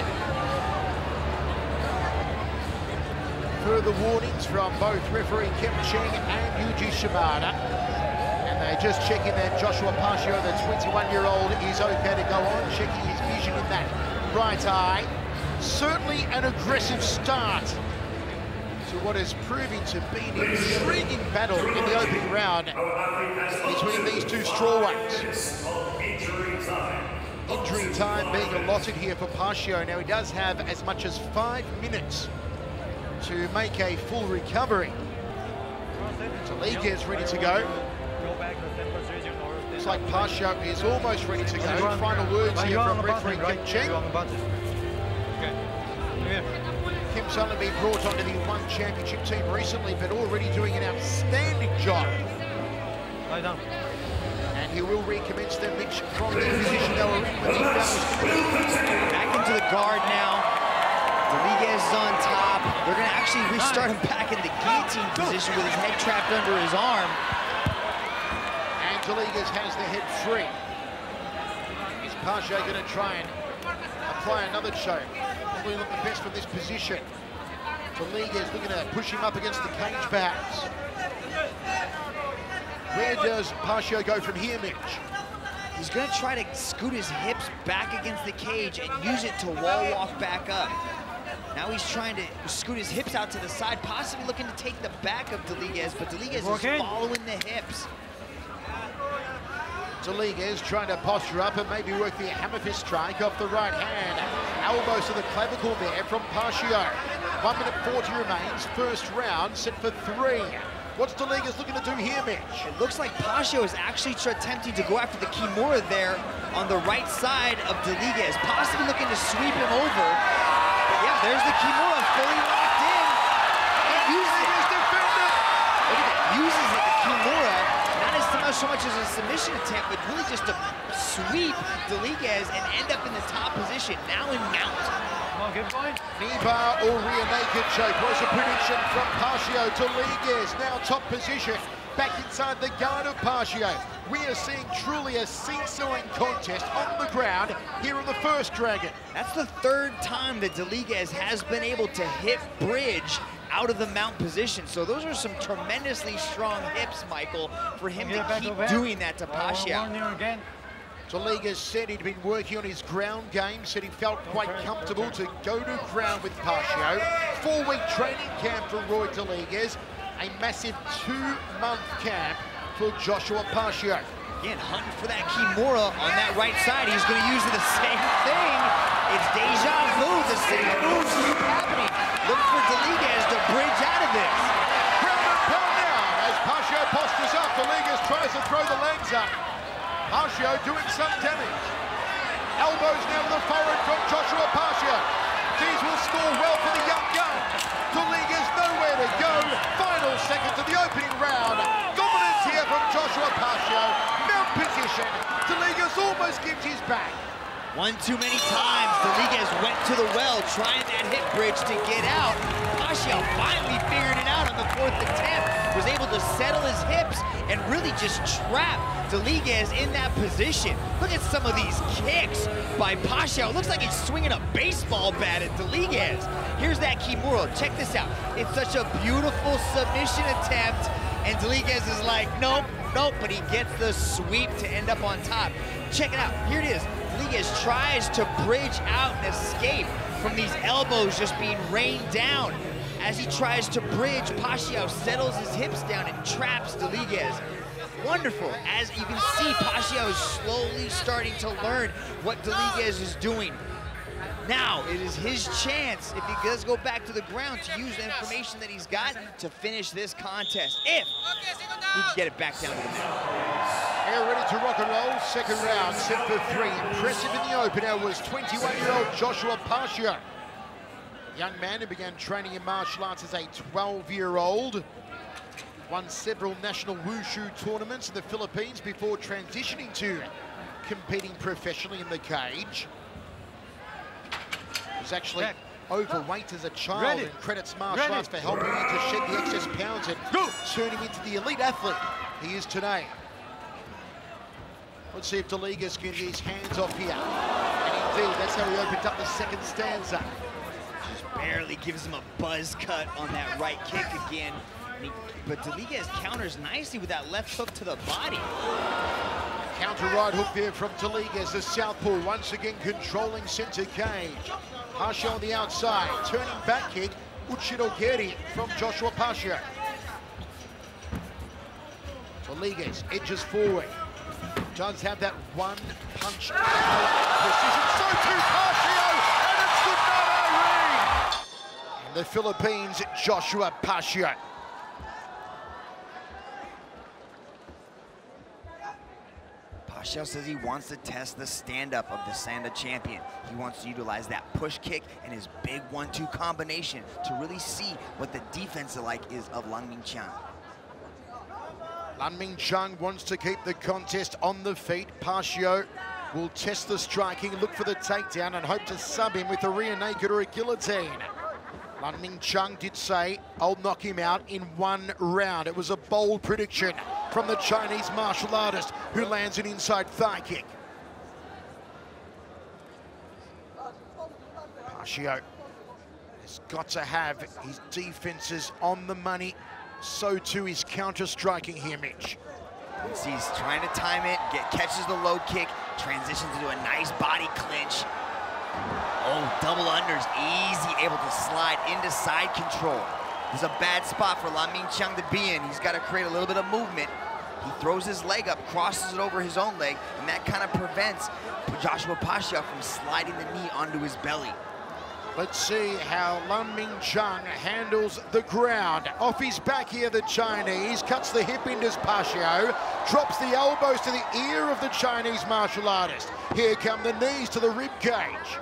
Further warnings from both referee Kim Cheng and Yuji Shimada. And they're just checking that Joshua Pacio, the 21-year-old, is okay to go on, checking his vision in that right eye. Certainly an aggressive start to what is proving to be an intriguing battle in the opening round between these two strawweights. Injury time being allotted here for Pacio. Now he does have as much as 5 minutes to make a full recovery. Dominguez ready to go. Looks like Pacio is almost ready to go. Final words here from referee Kim Cheng. Kim's only been brought onto the ONE Championship team recently, but already doing an outstanding job. And he will recommence the match from the position they were in when he found. Back into the guard now. Dominguez is on top. They're going to actually restart him back in the guillotine position with his head trapped under his arm. And Dominguez has the head free. Is Pacio going to try and apply another choke? Probably look the best from this position. Dominguez looking to push him up against the cage perhaps. Where does Pacio go from here, Mitch? He's going to try to scoot his hips back against the cage and use it to wall walk back up. Now he's trying to scoot his hips out to the side, possibly looking to take the back of Dominguez, but Dominguez is following the hips. Dominguez trying to posture up and maybe work the hammer fist strike off the right hand. Elbows to the clavicle there from Pacio. 1 minute 40 remains, first round, set for 3. What's Dominguez looking to do here, Mitch? It looks like Pacio is actually attempting to go after the Kimura there on the right side of Dominguez, possibly looking to sweep him over. But yeah, there's the Kimura fully locked in. And uses it. Look at that. Uses it, the Kimura, not so much as a submission attempt, but really just to sweep Dominguez and end up in the top position, now in mount. Knee bar or rear naked choke was a prediction from Pacio. Dominguez now top position, back inside the guard of Pacio. We are seeing truly a seesawing contest on the ground here on the first Dragon. That's the third time that Dominguez has been able to hit bridge out of the mount position. So those are some tremendously strong hips, Michael, for him to keep doing that to Pacio. Dominguez said he'd been working on his ground game, said he felt quite comfortable to go to ground with Pacio. 4-week training camp for Roy Dominguez, a massive 2-month camp for Joshua Pacio. Again, hunting for that Kimura on that right side. He's going to use the same thing. It's deja vu. The same moves keep happening. Look for Dominguez to bridge out of this. Ground and pound now as Pacio postures up. Dominguez tries to throw the legs up. Pacio doing some damage. Elbows now to the forehead from Joshua Pacio. One too many times, Rodriguez went to the well, trying that hip bridge to get out. Pacio finally figured it out on the 4th attempt, was able to settle his hips and really just trap Rodriguez in that position. Look at some of these kicks by Pacio. It looks like he's swinging a baseball bat at Rodriguez. Here's that Kimura. Check this out. It's such a beautiful submission attempt, and Rodriguez is like, nope, nope, but he gets the sweep to end up on top. Check it out. Here it is. Rodriguez tries to bridge out and escape from these elbows just being rained down. As he tries to bridge, Pacio settles his hips down and traps Rodriguez. Wonderful. As you can see, Pacio is slowly starting to learn what Rodriguez is doing. Now, it is his chance, if he does go back to the ground, to use the information that he's got to finish this contest, if he can get it back down to the mat. Here, ready to rock and roll. Second round, set for 3. Impressive in the opener was 21-year-old Joshua Pacio. Young man who began training in martial arts as a 12-year-old. Won several national wushu tournaments in the Philippines before transitioning to competing professionally in the cage. Was actually overweight as a child and credits martial arts for helping him to shed the excess pounds and turn him into the elite athlete he is today. Let's see if Rodriguez can get his hands off here. And indeed, that's how he opened up the second stanza. Just barely gives him a buzz cut on that right kick again. But Rodriguez counters nicely with that left hook to the body. Counter right hook there from Rodriguez, the southpaw, once again controlling center cage. Pacio on the outside, turning back kick, Uchidogeri from Joshua Pacio. Rodriguez edges forward. Does have that one punch precision. So too Pacio, and it's the ring. And the Philippines, Joshua Pacio. Pacio says he wants to test the stand-up of the Sanda champion. He wants to utilize that push kick and his big 1-2 combination to really see what the defense like is of Lan Mingqiang. Lan Mingqiang wants to keep the contest on the feet. Pacio will test the striking, look for the takedown, and hope to sub him with a rear naked or a guillotine. Lan Mingqiang did say, I'll knock him out in 1 round. It was a bold prediction from the Chinese martial artist who lands an inside thigh kick. Pacio has got to have his defenses on the money. So too his counter-striking here, Mitch. He's trying to time it, catches the low kick, transitions into a nice body clinch. Oh, double unders, easy, able to slide into side control. This is a bad spot for Lan Mingqiang to be in. He's got to create a little bit of movement. He throws his leg up, crosses it over his own leg, and that kind of prevents Joshua Pacio from sliding the knee onto his belly. Let's see how Lan Mingqiang handles the ground. Off his back here, the Chinese, cuts the hip into Pacio, drops the elbows to the ear of the Chinese martial artist. Here come the knees to the rib cage.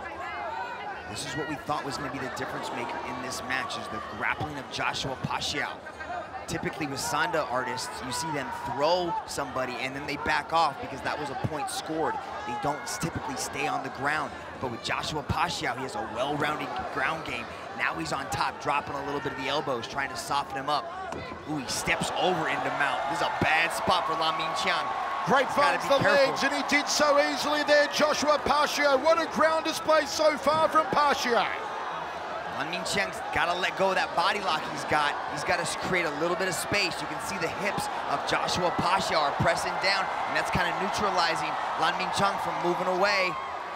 This is what we thought was going to be the difference maker in this match, is the grappling of Joshua Pacio. Typically with Sanda artists, you see them throw somebody and then they back off because that was a point scored. They don't typically stay on the ground. But with Joshua Pacio, he has a well-rounded ground game. Now he's on top, dropping a little bit of the elbows, trying to soften him up. Ooh, he steps over into mount. This is a bad spot for Lan Mingqiang. Grapevines the legs, and he did so easily there, Joshua Pacio. What a ground display so far from Pacio. Lan Mingqiang's got to let go of that body lock he's got. He's got to create a little bit of space. You can see the hips of Joshua Pacio are pressing down, and that's kind of neutralizing Lan Mingqiang from moving away.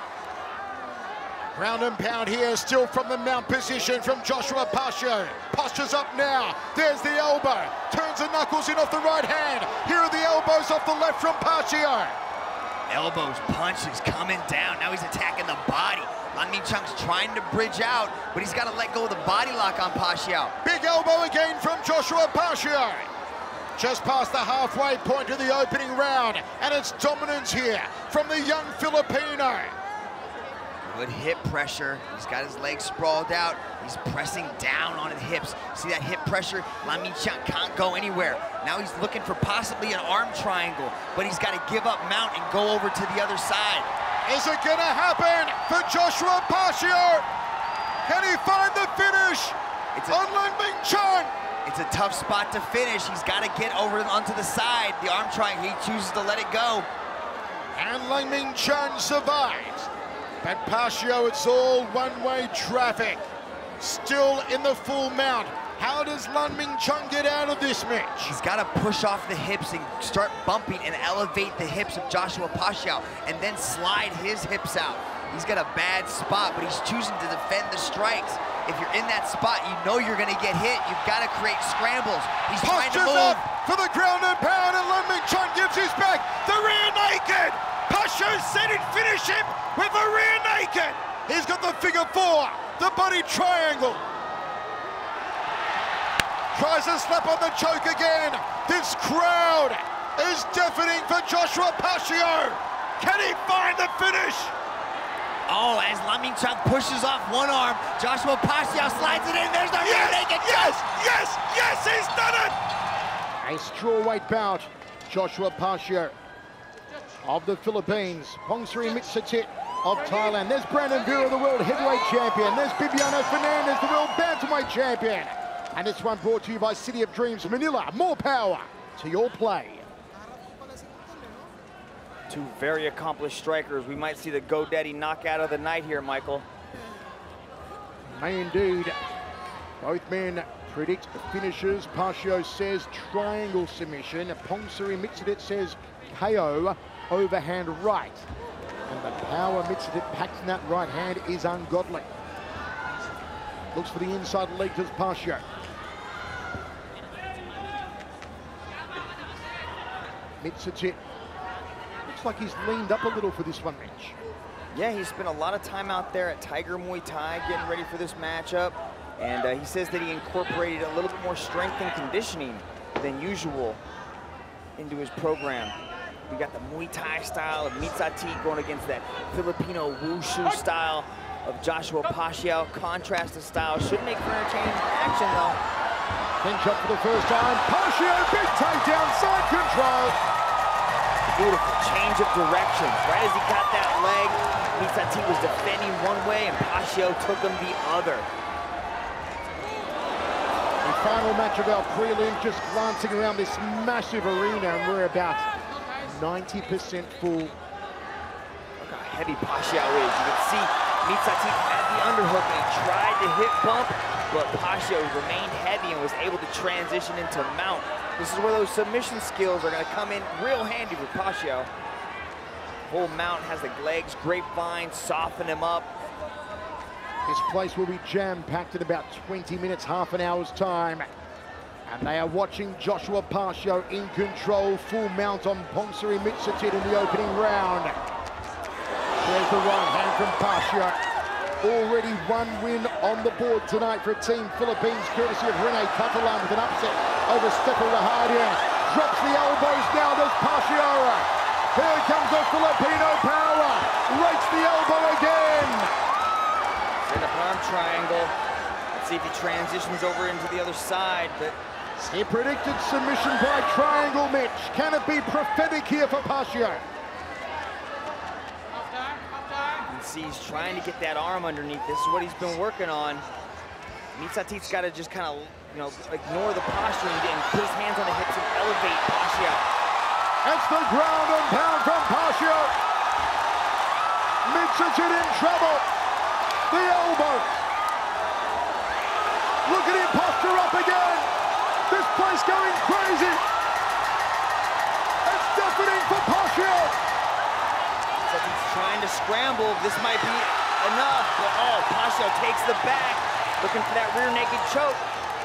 Ground and pound here, still from the mount position from Joshua Pacio. Postures up now. There's the elbow. Turns the knuckles in off the right hand. Here are the elbows off the left from Pacio. Elbows, punches coming down. Now he's attacking the body. Lan Mingqiang's trying to bridge out, but he's got to let go of the body lock on Pacio. Big elbow again from Joshua Pacio. Just past the halfway point of the opening round, and it's dominance here from the young Filipino. Good hip pressure. He's got his legs sprawled out. He's pressing down on his hips. See that hip pressure? Lan Mingqiang can't go anywhere. Now he's looking for possibly an arm triangle, but he's got to give up mount and go over to the other side. Is it going to happen for Joshua Pacio? Can he find the finish on Langming Chun? It's a tough spot to finish. He's got to get over onto the side. The arm triangle, he chooses to let it go. And Langming Chun survives. But Pacio, it's all one-way traffic. Still in the full mount. How does Langming Chun get out of this match? He's got to push off the hips and start bumping and elevate the hips of Joshua Pacio and then slide his hips out. He's got a bad spot, but he's choosing to defend the strikes. If you're in that spot, you know you're going to get hit. You've got to create scrambles. He's trying to move. Up for the ground and pound, and Langming Chun gives his back. The rear naked. Pacio said he'd finish him with a rear naked. He's got the figure four, the body triangle. Tries to slap on the choke again. This crowd is deafening for Joshua Pacio. Can he find the finish? Oh, as Langming Chun pushes off one arm, Joshua Pacio slides it in. There's the rear naked. Yes, he's done it. A strawweight bout. Joshua Pacio of the Philippines. Pongsiri Mitastit of Thailand. There's Brandon Vera, the world heavyweight champion. There's Bibiano Fernandez, the world bantamweight champion. And this one brought to you by City of Dreams, Manila. More power to your play. Two very accomplished strikers. We might see the GoDaddy knockout of the night here, Michael. May indeed. Both men predict finishes. Pacio says triangle submission. Pongsiri Mitastit says KO, overhand right. And the power Mitastit packs in that right hand is ungodly. Looks for the inside leg to Pacio. Mitastit looks like he's leaned up a little for this one match. Yeah, he spent a lot of time out there at Tiger Muay Thai getting ready for this matchup. And he says that he incorporated a little bit more strength and conditioning than usual into his program. We got the Muay Thai style of Mitastit going against that Filipino Wushu style of Joshua Pacio. Contrasted style should make for entertaining action though. Pinch up for the first time. Pacio, big takedown, side control. Beautiful change of direction. Right as he got that leg, Mitastit was defending one way and Pacio took him the other. The final match of our prelim, just glancing around this massive arena, and we're about 90% full. Look how heavy Pacio is. You can see Mitastit had the underhook and he tried to hip bump, but Pacio remained heavy and was able to transition into mount. This is where those submission skills are going to come in real handy for Pacio. Whole mount has the legs, grapevine, soften him up. This place will be jam-packed in about 20 minutes, half an hour's time. And they are watching Joshua Pacio in control, full mount on Pongsiri Mitastit in the opening round. There's the right hand from Pacio. Already one win on the board tonight for Team Philippines, courtesy of Rene Catalan with an upset over Stefan Rahadian. Drops the elbows now, does Pacio. Here comes the Filipino power. Rakes the elbow again. Set up arm triangle. Let's see if he transitions over into the other side, but he predicted submission by triangle, Mitch. Can it be prophetic here for Pacio? You can see he's trying to get that arm underneath. This is what he's been working on. Mitasit's got to just kind of, ignore the posture and put his hands on the hips and elevate Pacio. That's the ground and pound from Pacio. Mitastit in trouble. The elbow. Look at him posture up again. This place going crazy. It's deafening for Pacio. So he's trying to scramble. This might be enough, but Pacio takes the back, looking for that rear naked choke.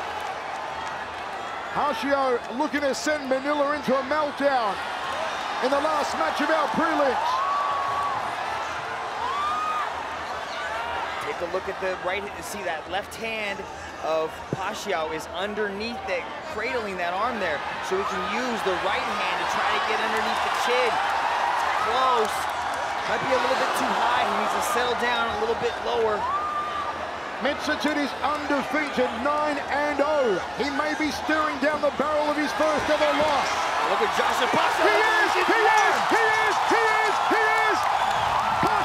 Pacio looking to send Manila into a meltdown in the last match of our prelims. Take a look at the right, see that left hand of Pacio is underneath it, cradling that arm there, so he can use the right hand to try to get underneath the chin. Close. Might be a little bit too high. He needs to settle down a little bit lower. Mitastit is undefeated, 9-0. He may be staring down the barrel of his first ever loss. Look at Joshua Pacio. He is!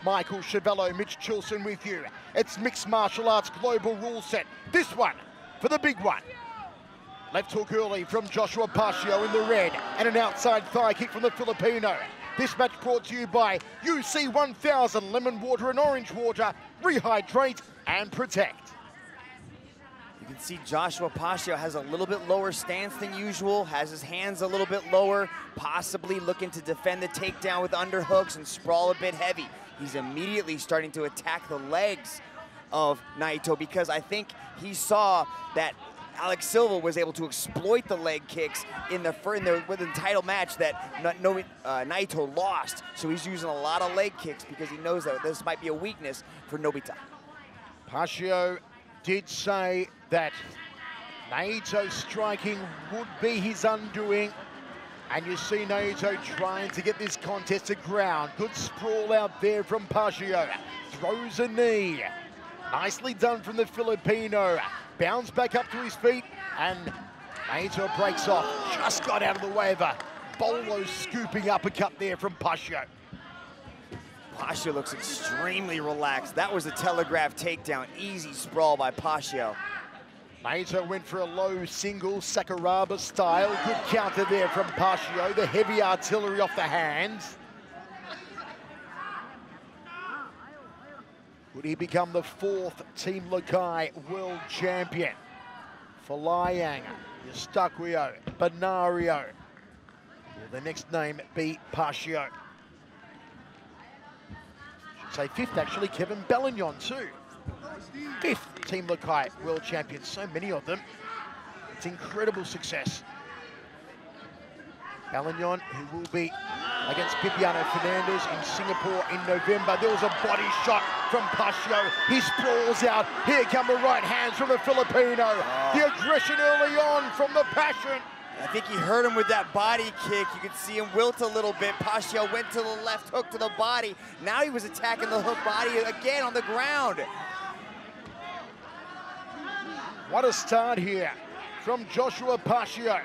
Michael Chavello, Mitch Chilson with you. It's mixed martial arts global rule set. This one for the big one. Left hook early from Joshua Pacio in the red, and an outside thigh kick from the Filipino. This match brought to you by UC 1000 Lemon Water and Orange Water. Rehydrate and protect. You can see Joshua Pacio has a little bit lower stance than usual, has his hands a little bit lower, possibly looking to defend the takedown with underhooks and sprawl a bit heavy. He's immediately starting to attack the legs of Naito because I think he saw that Alex Silva was able to exploit the leg kicks in the title match that Naito lost. So he's using a lot of leg kicks because he knows that this might be a weakness for Nobita. Pacio did say that Naito's striking would be his undoing. And you see Naito trying to get this contest to ground. Good sprawl out there from Pacio. Throws a knee. Nicely done from the Filipino. Bounds back up to his feet, and Naito breaks off. Just got out of the way of a bolo scooping uppercut there from Pacio. Pacio looks extremely relaxed. That was a telegraph takedown. Easy sprawl by Pacio. Naito went for a low single Sakuraba style. Good counter there from Pacio. The heavy artillery off the hands. Would he become the 4th Team Lakay World Champion? Falayang, Eustaquio, Benario. Will the next name be Pacio? Should say 5th actually, Kevin Bellignon too. 5th Team Lakay World Champion, so many of them. It's incredible success. Bellignon, who will be against Bibiano Fernandez in Singapore in November. There was a body shot from Pacio. He sprawls out. Here come the right hands from the Filipino. The aggression early on from the passion. I think he hurt him with that body kick. You could see him wilt a little bit. Pacio went to the left hook to the body. Now he was attacking the hook body again on the ground. What a start here from Joshua Pacio.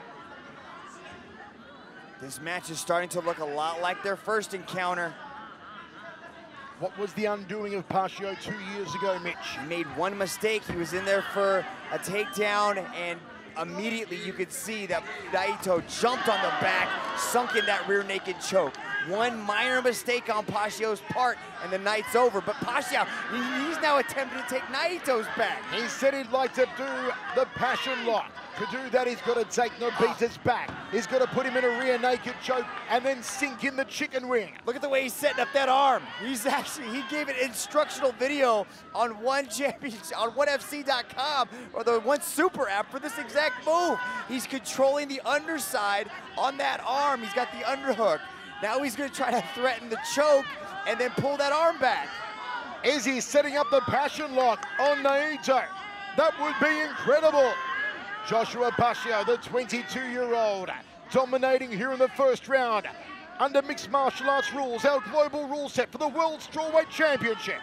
This match is starting to look a lot like their first encounter. What was the undoing of Pacio 2 years ago, Mitch? He made one mistake. He was in there for a takedown, and immediately you could see that Naito jumped on the back, sunk in that rear naked choke. One minor mistake on Pacio's part, and the night's over. But Pacio, he's now attempting to take Naito's back. He said he'd like to do the passion lock. To do that, he's got to take Nobita's back. He's got to put him in a rear naked choke and then sink in the chicken wing. Look at the way he's setting up that arm. He gave an instructional video on ONE OneFC.com or the ONE Super app for this exact move. He's controlling the underside on that arm. He's got the underhook. Now he's going to try to threaten the choke and then pull that arm back. Is he setting up the passion lock on Naito? That would be incredible. Joshua Pacio, the 22-year-old, dominating here in the first round. Under mixed martial arts rules, our global rule set for the World Strawweight Championship.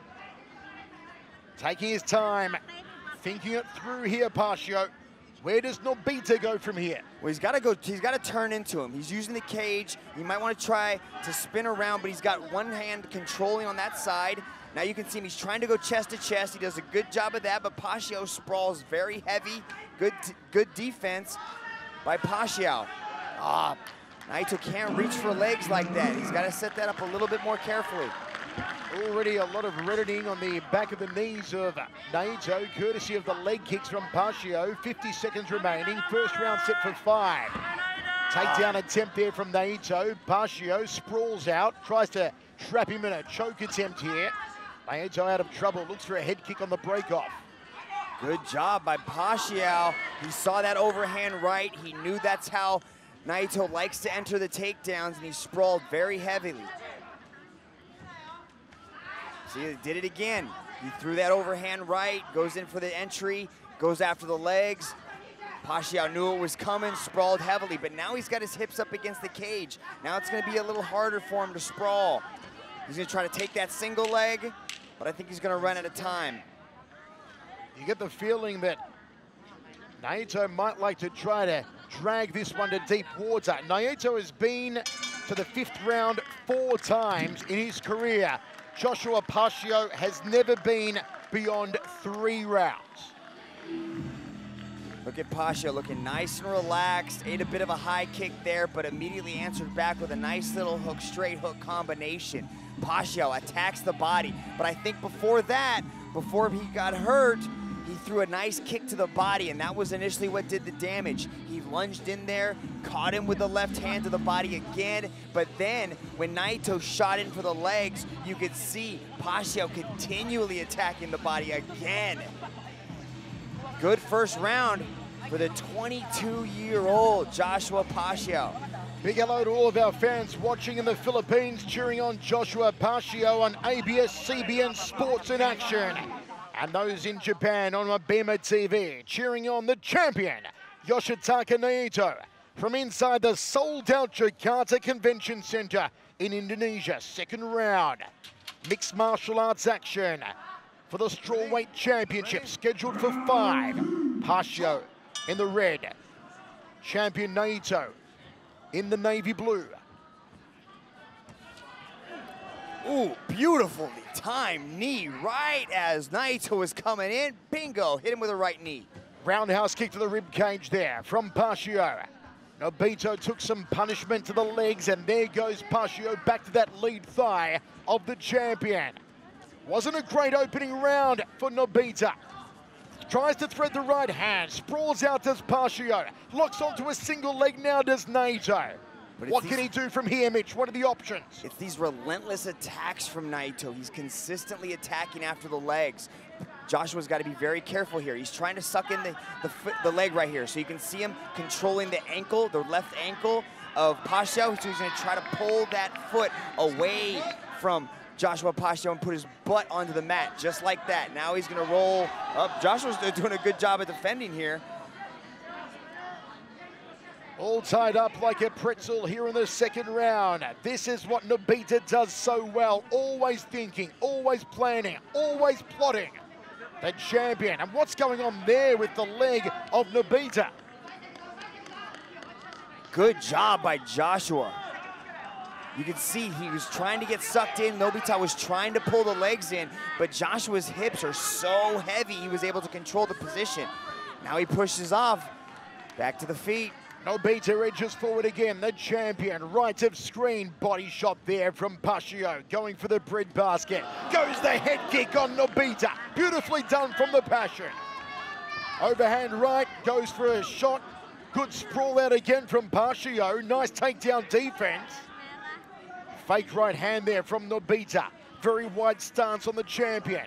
Taking his time, thinking it through here, Pacio. Where does Nobita go from here? Well, he's got to turn into him. He's using the cage. He might want to try to spin around, but he's got one hand controlling on that side. Now you can see him, he's trying to go chest to chest. He does a good job of that, but Pacio sprawls very heavy. Good defense by Pacio. Naito can't reach for legs like that. He's got to set that up a little bit more carefully. Already a lot of reddening on the back of the knees of Naito, courtesy of the leg kicks from Pacio. 50 seconds remaining, first round set for 5. Takedown attempt there from Naito. Pacio sprawls out, tries to trap him in a choke attempt here. Naito out of trouble, looks for a head kick on the break-off. Good job by Pacio. He saw that overhand right. He knew that's how Naito likes to enter the takedowns, and he sprawled very heavily. See, he did it again. He threw that overhand right, goes in for the entry, goes after the legs. Pacio knew it was coming, sprawled heavily, but now he's got his hips up against the cage. Now it's going to be a little harder for him to sprawl. He's going to try to take that single leg, but I think he's going to run out of time. You get the feeling that Naito might like to try to drag this one to deep water. Naito has been to the 5th round 4 times in his career. Joshua Pacio has never been beyond 3 rounds. Look at Pacio looking nice and relaxed, ate a bit of a high kick there, but immediately answered back with a nice little hook, straight hook combination. Pacio attacks the body, but I think before that, before he got hurt, he threw a nice kick to the body, and that was initially what did the damage. He lunged in there, caught him with the left hand to the body again, but then when Naito shot in for the legs, you could see Pacio continually attacking the body again. Good first round for the 22-year-old Joshua Pacio. Big hello to all of our fans watching in the Philippines, cheering on Joshua Pacio on ABS-CBN Sports in Action. And those in Japan on Mabima TV, cheering on the champion, Yoshitaka Naito, from inside the sold-out Jakarta Convention Center in Indonesia. Second round, mixed martial arts action for the Strawweight Championship, scheduled for 5. Pacio in the red, champion Naito in the navy blue. Ooh, beautifully timed knee right as Naito was coming in. Bingo, hit him with a right knee. Roundhouse kick to the rib cage there from Pacio. Nobito took some punishment to the legs, and there goes Pacio back to that lead thigh of the champion. Wasn't a great opening round for Nobita. Tries to thread the right hand, sprawls out does Pacio. Locks onto a single leg now does Naito. What can he do from here, Mitch? What are the options? It's these relentless attacks from Naito. He's consistently attacking after the legs. Joshua's got to be very careful here. He's trying to suck in the leg right here. So you can see him controlling the ankle, the left ankle of Pacio. So he's going to try to pull that foot away from Joshua Pacio and put his butt onto the mat, just like that. Now he's going to roll up. Joshua's doing a good job at defending here. All tied up like a pretzel here in the second round. This is what Nobita does so well. Always thinking, always planning, always plotting. The champion. And what's going on there with the leg of Nobita? Good job by Joshua. You can see he was trying to get sucked in. Nobita was trying to pull the legs in, but Joshua's hips are so heavy, he was able to control the position. Now he pushes off. Back to the feet. Nobita edges forward again, the champion, right of screen, body shot there from Pacio, going for the bread basket. Goes the head kick on Nobita, beautifully done from the Passion. Overhand right, goes for a shot. Good sprawl out again from Pacio, nice takedown defense. Fake right hand there from Nobita, very wide stance on the champion.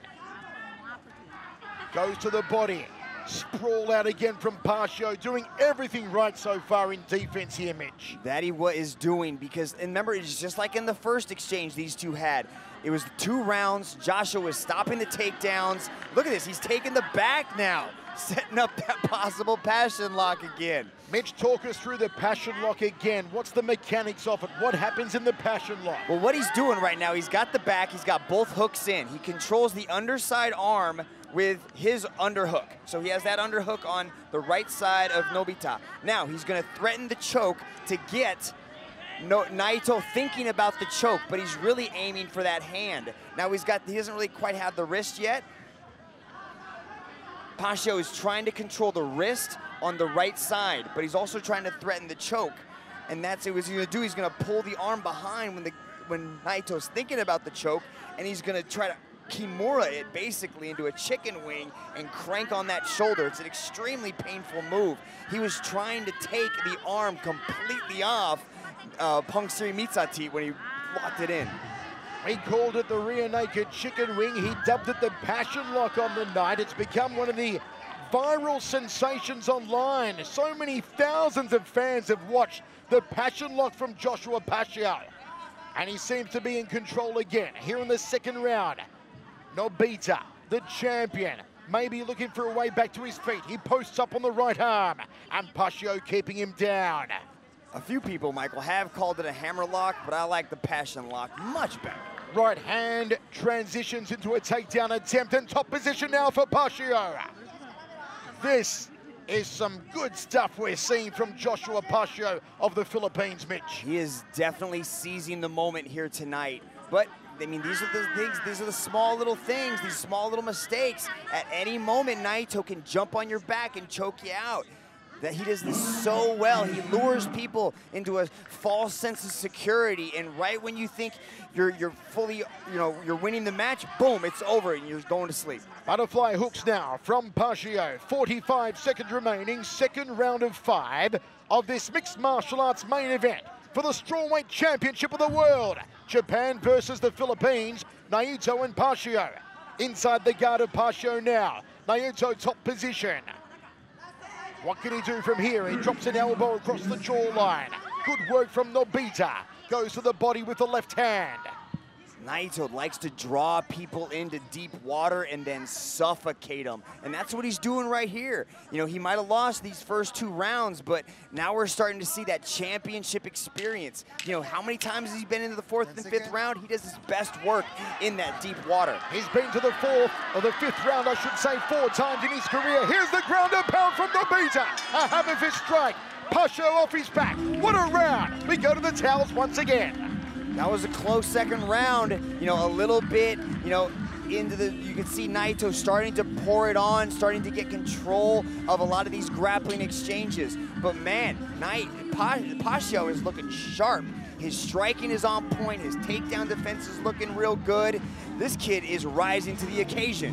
Goes to the body. Sprawl out again from Pacio, doing everything right so far in defense here, Mitch. That he is doing, because remember, it's just like in the first exchange these two had. It was 2 rounds. Joshua was stopping the takedowns. Look at this, he's taking the back now, setting up that possible Passion lock again. Mitch, talk us through the Passion lock again. What's the mechanics of it? What happens in the Passion lock? Well, what he's doing right now, he's got the back, he's got both hooks in. He controls the underside arm with his underhook. So he has that underhook on the right side of Nobita. Now he's gonna threaten the choke to get Naito thinking about the choke, but he's really aiming for that hand. Now he doesn't really quite have the wrist yet. Pacio is trying to control the wrist on the right side, but he's also trying to threaten the choke. And that's what he's gonna do. He's gonna pull the arm behind when Naito's thinking about the choke, and he's gonna try to Kimura it basically into a chicken wing and crank on that shoulder. It's an extremely painful move. He was trying to take the arm completely off Pongsiri Mitastit when he locked it in. He called it the rear naked chicken wing. He dubbed it the Passion lock on the night. It's become one of the viral sensations online. So many thousands of fans have watched the Passion lock from Joshua Pacio. And he seems to be in control again here in the second round. Nobita, the champion, maybe looking for a way back to his feet. He posts up on the right arm, and Pacio keeping him down. A few people, Michael, have called it a hammer lock, but I like the Passion lock much better. Right hand transitions into a takedown attempt, and top position now for Pacio. This is some good stuff we're seeing from Joshua Pacio of the Philippines, Mitch. He is definitely seizing the moment here tonight, but I mean, these are the things, these are the small little things, these small little mistakes. At any moment, Naito can jump on your back and choke you out. That he does this so well. He lures people into a false sense of security, and right when you think you're fully, you're winning the match, boom, it's over and you're going to sleep. Butterfly hooks now from Pacio. 45 seconds remaining, second round of 5 of this mixed martial arts main event for the Strawweight Championship of the World. Japan versus the Philippines, Naito and Pacio. Inside the guard of Pacio now. Naito top position. What can he do from here? He drops an elbow across the jawline. Good work from Nobita. Goes to the body with the left hand. Naito likes to draw people into deep water and then suffocate them. And that's what he's doing right here. He might have lost these first 2 rounds, but now we're starting to see that championship experience. How many times has he been into the 4th and 5th round? He does his best work in that deep water. He's been to the 4th, or the 5th round, I should say, 4 times in his career. Here's the ground and pound from Nobita. A hammer fist strike. Pacio off his back. What a round. We go to the towels once again. That was a close second round, a little bit, into the, you can see Naito starting to pour it on, starting to get control of a lot of these grappling exchanges. But man, Pacio is looking sharp. His striking is on point, his takedown defense is looking real good. This kid is rising to the occasion.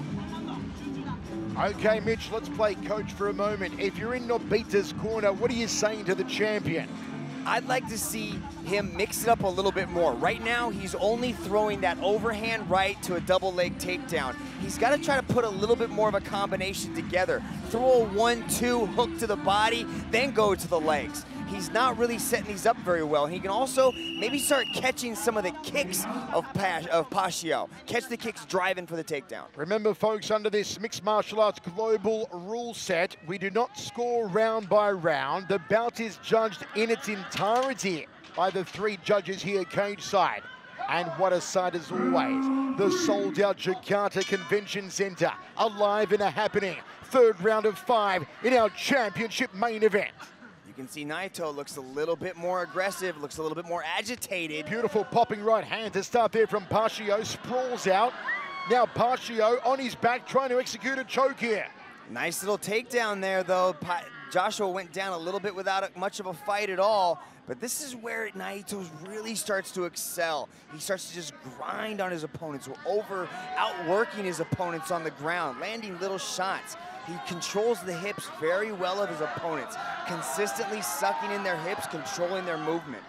Okay, Mitch, let's play coach for a moment. If you're in Nobita's corner, what are you saying to the champion? I'd like to see him mix it up a little bit more. Right now, he's only throwing that overhand right to a double leg takedown. He's got to try to put a little bit more of a combination together. Throw a 1-2 hook to the body, then go to the legs. He's not really setting these up very well. He can also maybe start catching some of the kicks of Pacio. Catch the kicks driving for the takedown. Remember, folks, under this mixed martial arts global rule set, we do not score round by round. The bout is judged in its entirety by the 3 judges here cage side. And what a sight as always. The sold-out Jakarta Convention Center, alive and a happening. 3rd round of 5 in our championship main event. You can see Naito looks a little bit more aggressive, looks a little bit more agitated. Beautiful popping right hand to start there from Pacio, sprawls out. Now Pacio on his back trying to execute a choke here. Nice little takedown there though. Joshua went down a little bit without much of a fight at all, but this is where Naito really starts to excel. He starts to just grind on his opponents, outworking his opponents on the ground, landing little shots. He controls the hips very well of his opponents, consistently sucking in their hips, controlling their movement.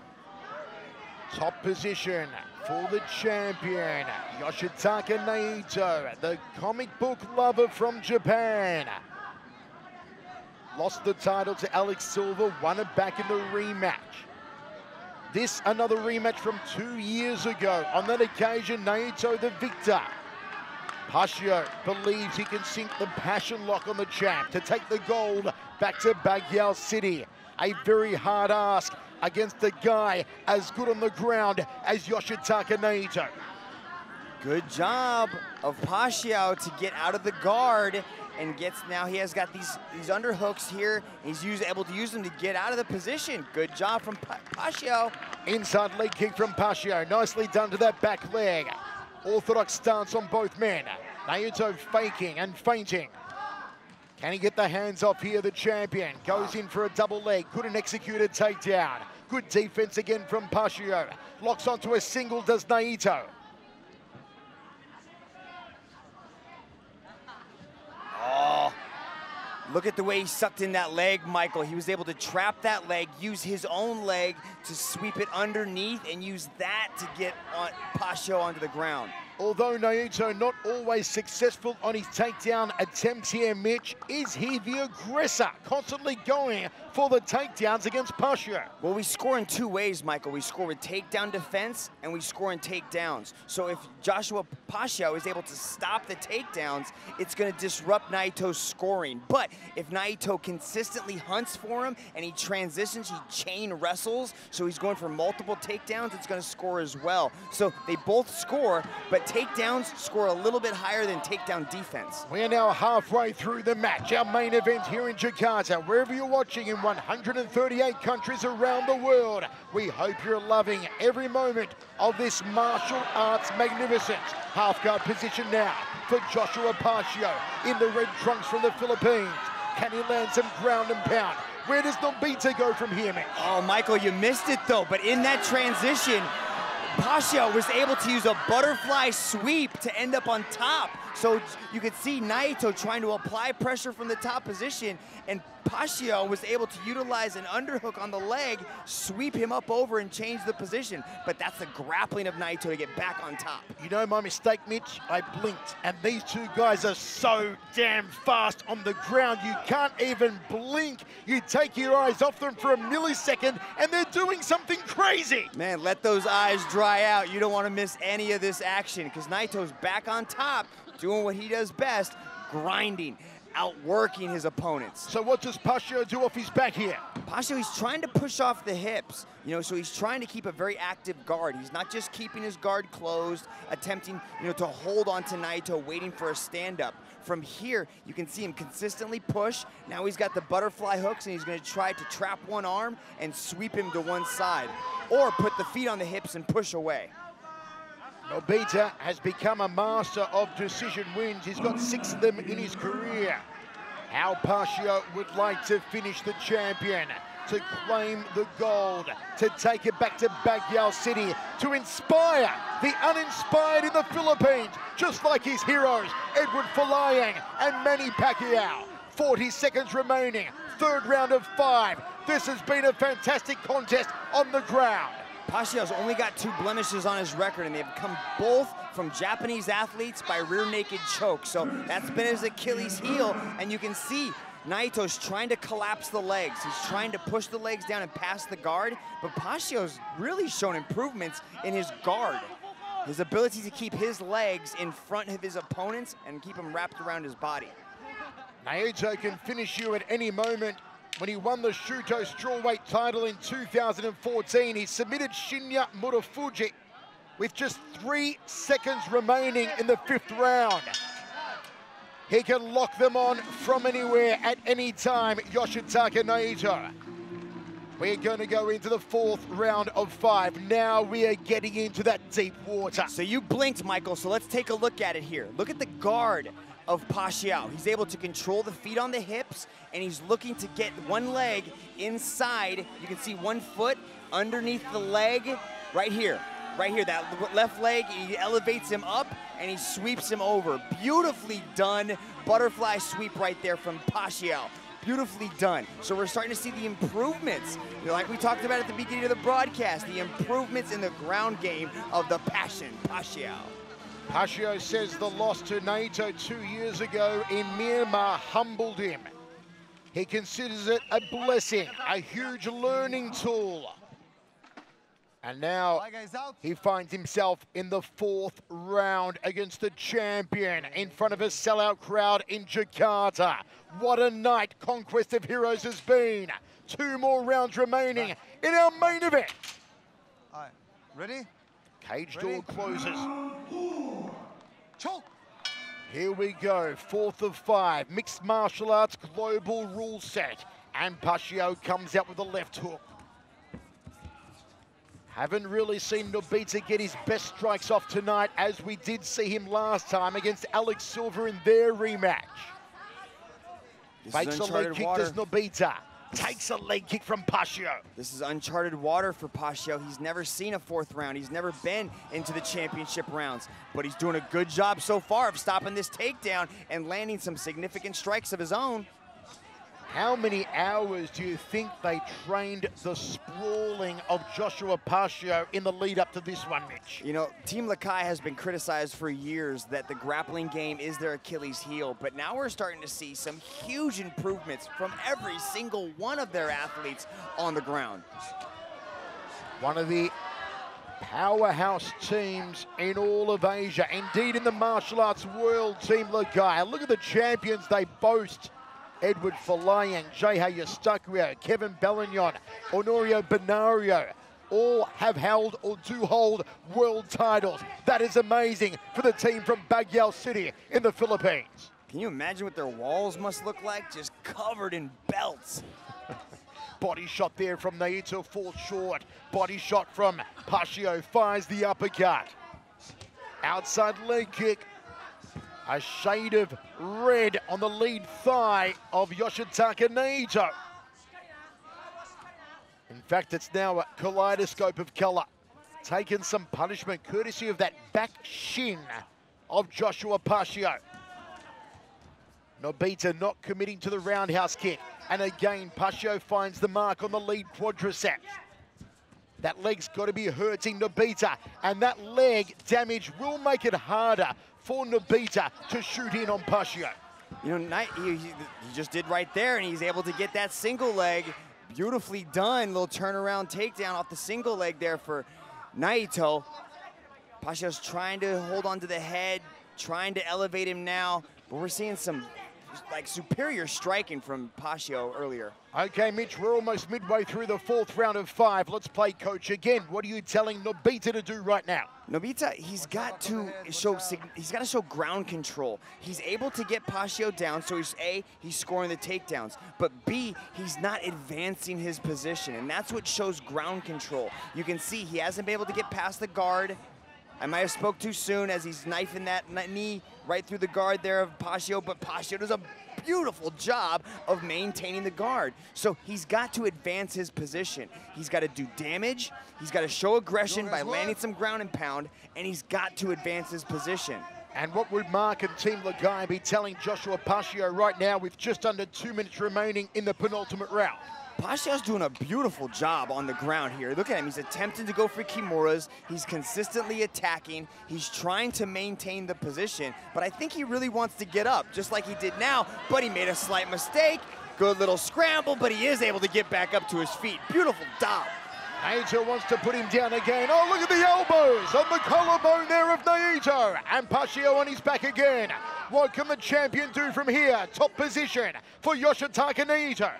Top position for the champion, Yoshitaka Naito, the comic book lover from Japan. Lost the title to Alex Silva, won it back in the rematch. This another rematch from 2 years ago. On that occasion, Naito the victor. Pacio believes he can sink the passion lock on the champ to take the gold back to Baguio City. A very hard ask against a guy as good on the ground as Yoshitaka Naito. Good job of Pacio to get out of the guard, and now he has got these underhooks here. He's able to use them to get out of the position. Good job from Pacio. Inside leg kick from Pacio, nicely done to that back leg. Orthodox stance on both men. Naito faking and feinting. Can he get the hands off here, the champion? Goes in for a double leg. Good and executed takedown. Good defense again from Pacio. Locks onto a single, does Naito. Oh, look at the way he sucked in that leg, Michael. He was able to trap that leg, use his own leg to sweep it underneath, and use that to get Pacio onto the ground. Although Naito not always successful on his takedown attempts here, Mitch, is he the aggressor, constantly going for the takedowns against Pacio? Well, we score in 2 ways, Michael. We score with takedown defense, and we score in takedowns. So if Joshua Pacio is able to stop the takedowns, it's going to disrupt Naito's scoring. But if Naito consistently hunts for him, and he transitions, he chain wrestles, so he's going for multiple takedowns, it's going to score as well. So they both score, but takedowns score a little bit higher than takedown defense. We are now halfway through the match, our main event here in Jakarta. Wherever you're watching and in 138 countries around the world. We hope you're loving every moment of this martial arts magnificence. Half guard position now for Joshua Pacio in the red trunks from the Philippines. Can he land some ground and pound? Where does Nobita go from here, Mitch? Oh, Michael, you missed it though, but in that transition, Pacio was able to use a butterfly sweep to end up on top. So you could see Naito trying to apply pressure from the top position, and Pacio was able to utilize an underhook on the leg, sweep him up over and change the position. But that's the grappling of Naito to get back on top. You know my mistake, Mitch? I blinked, and these two guys are so damn fast on the ground. You can't even blink. You take your eyes off them for a millisecond, and they're doing something crazy. Man, let those eyes dry out. You don't want to miss any of this action, because Naito's back on top, doing what he does best, grinding, outworking his opponents. So what does Pacio do off his back here? Pacio, he's trying to push off the hips, you know, so he's trying to keep a very active guard. He's not just keeping his guard closed, attempting, you know, to hold on to Naito, waiting for a stand-up. From here, you can see him consistently push. Now he's got the butterfly hooks, and he's going to try to trap one arm and sweep him to one side, or put the feet on the hips and push away. Nobita has become a master of decision wins. He's got 6 of them in his career. How Pacio would like to finish the champion, to claim the gold, to take it back to Baguio City, to inspire the uninspired in the Philippines, just like his heroes, Edward Folayang and Manny Pacquiao. 40 seconds remaining, 3rd round of 5. This has been a fantastic contest on the ground. Pacio's only got 2 blemishes on his record, and they've come both from Japanese athletes by rear naked choke. So that's been his Achilles heel, and you can see Naito's trying to collapse the legs. He's trying to push the legs down and pass the guard, but Pacio's really shown improvements in his guard. His ability to keep his legs in front of his opponents and keep them wrapped around his body. Naito can finish you at any moment. When he won the Shooto Strawweight title in 2014, he submitted Shinya Murafuji with just 3 seconds remaining in the 5th round. He can lock them on from anywhere at any time, Yoshitaka Naito. We're going to go into the 4th round of 5. Now we are getting into that deep water. So you blinked, Michael, so let's take a look at it here. Look at the guard of Pacio. He's able to control the feet on the hips, and he's looking to get one leg inside. You can see one foot underneath the leg right here. Right here, that left leg, he elevates him up and he sweeps him over. Beautifully done butterfly sweep right there from Pacio. Beautifully done. So we're starting to see the improvements, you know, like we talked about at the beginning of the broadcast, the improvements in the ground game of the Passion, Pacio. Pacio says the loss to Naito 2 years ago in Myanmar humbled him. He considers it a blessing, a huge learning tool. And now he finds himself in the 4th round against the champion in front of a sellout crowd in Jakarta. What a night Conquest of Heroes has been. 2 more rounds remaining in our main event. All right, ready? Cage door closes. Choke. Here we go, 4th of 5, mixed martial arts global rule set. And Pacio comes out with a left hook. Haven't really seen Nobita get his best strikes off tonight, as we did see him last time against Alex Silva in their rematch. Fakes a leg kick, does Nobita. Takes a leg kick from Pacio. This is uncharted water for Pacio. He's never seen a 4th round. He's never been into the championship rounds, but he's doing a good job so far of stopping this takedown and landing some significant strikes of his own. How many hours do you think they trained the sprawling of Joshua Pacio in the lead up to this one, Mitch? You know, Team Lakay has been criticized for years that the grappling game is their Achilles heel, but now we're starting to see some huge improvements from every single one of their athletes on the ground. One of the powerhouse teams in all of Asia, indeed in the martial arts world, Team Lakay. Look at the champions they boast. Edward Folayang, Jeha Eustaquio, Kevin Bellignon, Honorio Benario, all have held or do hold world titles. That is amazing for the team from Baguio City in the Philippines. Can you imagine what their walls must look like? Just covered in belts. Body shot there from Naito, falls short. Body shot from Pacio, fires the uppercut. Outside leg kick. A shade of red on the lead thigh of Yoshitaka Naito. In fact, it's now a kaleidoscope of color. Taken some punishment courtesy of that back shin of Joshua Pacio. Nobita not committing to the roundhouse kick. And again, Pacio finds the mark on the lead quadriceps. That leg's got to be hurting Nobita. And that leg damage will make it harder for Nobita to shoot in on Pacio. You know, he just did right there, and he's able to get that single leg. Beautifully done. Little turnaround takedown off the single leg there for Naito. Pacio's trying to hold on to the head, trying to elevate him now, but we're seeing some like superior striking from Pacio earlier. Okay, Mitch, we're almost midway through the 4th round of 5. Let's play coach again. What are you telling Nobita to do right now? Nobita, he's got to show ground control. He's able to get Pacio down, so he's scoring the takedowns, but B, he's not advancing his position, and that's what shows ground control. You can see he hasn't been able to get past the guard. I might have spoke too soon as he's knifing that knee right through the guard there of Pacio, but Pacio does a beautiful job of maintaining the guard. So he's got to advance his position. He's got to do damage, he's got to show aggression by landing some ground and pound, and he's got to advance his position. And what would Mark and Team Lakay be telling Joshua Pacio right now with just under 2 minutes remaining in the penultimate round? Pacio's doing a beautiful job on the ground here. Look at him, he's attempting to go for kimuras. He's consistently attacking. He's trying to maintain the position, but I think he really wants to get up, just like he did now, but he made a slight mistake. Good little scramble, but he is able to get back up to his feet. Beautiful job. Naito wants to put him down again. Oh, look at the elbows on the collarbone there of Naito. And Pacio on his back again. What can the champion do from here? Top position for Yoshitaka Naito.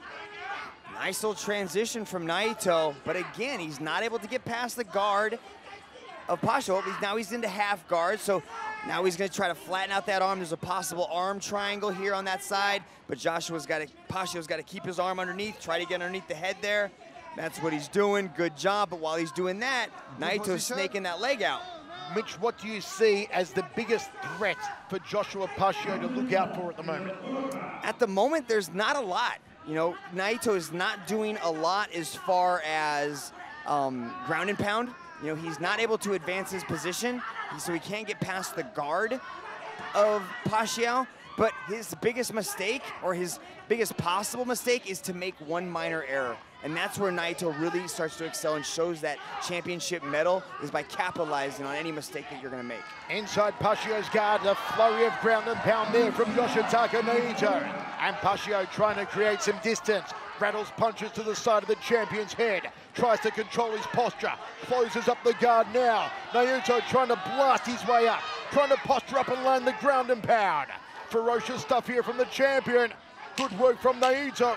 Nice little transition from Naito, but again, he's not able to get past the guard of Pacio. Now he's into half guard, so now he's gonna try to flatten out that arm. There's a possible arm triangle here on that side, but Pacio's got to keep his arm underneath, try to get underneath the head there. That's what he's doing, good job, but while he's doing that, Naito's snaking that leg out. Mitch, what do you see as the biggest threat for Joshua Pacio to look out for at the moment? At the moment, there's not a lot. You know, Naito is not doing a lot as far as ground and pound. You know, he's not able to advance his position, so he can't get past the guard of Pacio. But his biggest mistake, or his biggest possible mistake, is to make one minor error. And that's where Naito really starts to excel and shows that championship medal, is by capitalizing on any mistake that you're going to make. Inside Pacio's guard, a flurry of ground and pound there from Yoshitaka Naito. And Pacio trying to create some distance. Rattles punches to the side of the champion's head. Tries to control his posture. Closes up the guard now. Naito trying to blast his way up. Trying to posture up and land the ground and pound. Ferocious stuff here from the champion. Good work from Naito.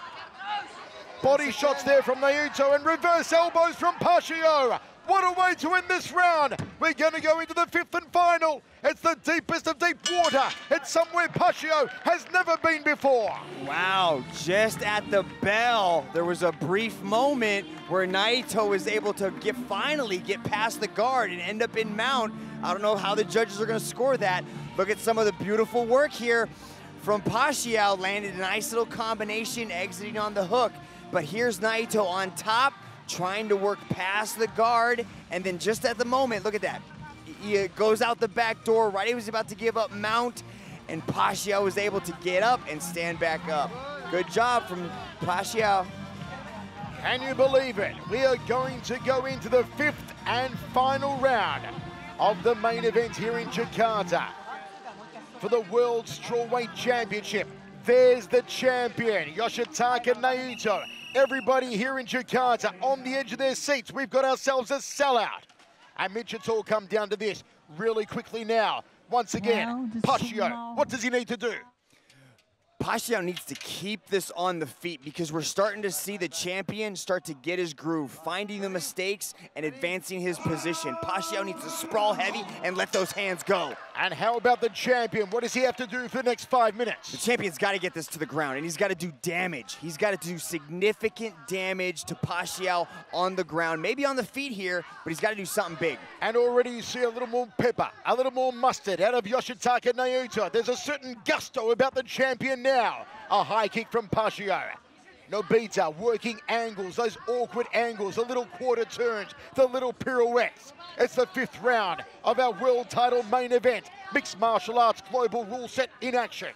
Body shots there from Naito and reverse elbows from Pacio. What a way to end this round. We're going to go into the 5th and final. It's the deepest of deep water. It's somewhere Pacio has never been before. Wow, just at the bell, there was a brief moment where Naito was able to finally get past the guard and end up in mount. I don't know how the judges are going to score that. Look at some of the beautiful work here from Pacio. Landed a nice little combination, exiting on the hook. But here's Naito on top, trying to work past the guard, and then just at the moment, look at that. He goes out the back door, right? He was about to give up mount, and Pacio was able to get up and stand back up. Good job from Pacio. Can you believe it? We are going to go into the 5th and final round of the main event here in Jakarta for the World Strawweight Championship. There's the champion, Yoshitaka Naito. Everybody here in Jakarta on the edge of their seats. We've got ourselves a sellout. And Mitch, it's all come down to this really quickly now. Once again, Pacio, what does he need to do? Pacio needs to keep this on the feet because we're starting to see the champion start to get his groove, finding the mistakes and advancing his position. Pacio needs to sprawl heavy and let those hands go. And how about the champion? What does he have to do for the next 5 minutes? The champion's got to get this to the ground, and he's got to do damage. He's got to do significant damage to Pacio on the ground, maybe on the feet here, but he's got to do something big. And already you see a little more pepper, a little more mustard out of Yoshitaka Naito. There's a certain gusto about the champion now. A high kick from Pacio. Nobita working angles, those awkward angles, the little quarter turns, the little pirouettes. It's the 5th round of our world title main event. Mixed martial arts global rule set in action.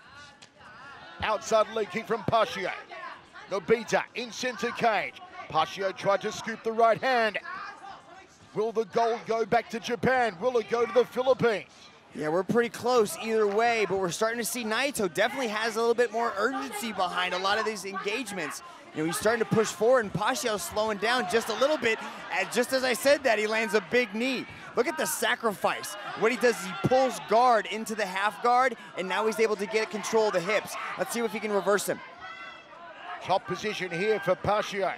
Outside leg kick from Pacio. Nobita in center cage. Pacio tried to scoop the right hand. Will the gold go back to Japan? Will it go to the Philippines? Yeah, we're pretty close either way, but we're starting to see Naito definitely has a little bit more urgency behind a lot of these engagements. You know, he's starting to push forward, and Pacio's slowing down just a little bit. And just as I said that, he lands a big knee. Look at the sacrifice. What he does is he pulls guard into the half guard, and now he's able to get control of the hips. Let's see if he can reverse him. Top position here for Pacio.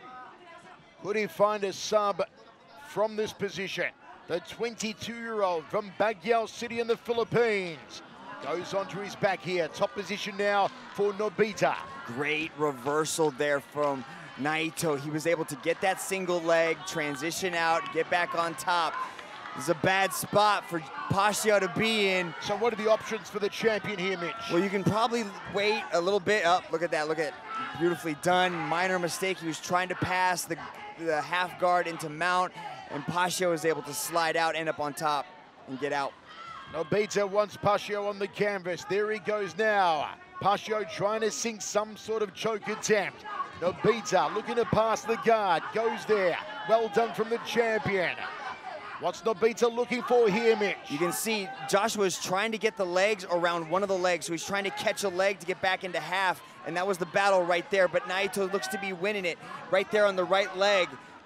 Could he find a sub from this position? The 22-year-old from Baguio City in the Philippines goes onto his back here. Top position now for Nobita. Great reversal there from Naito. He was able to get that single leg, transition out, get back on top. This is a bad spot for Pacio to be in. So what are the options for the champion here, Mitch? Well, you can probably wait a little bit up. Look at that, look at beautifully done. Minor mistake, he was trying to pass the half guard into mount, and Pacio was able to slide out, end up on top, and get out. Nobita wants Pacio on the canvas. There he goes now. Pacio trying to sink some sort of choke attempt. Nobita looking to pass the guard. Goes there. Well done from the champion. What's Nobita looking for here, Mitch? You can see Joshua's trying to get the legs around one of the legs, so he's trying to catch a leg to get back into half, and that was the battle right there, but Naito looks to be winning it right there on the right leg.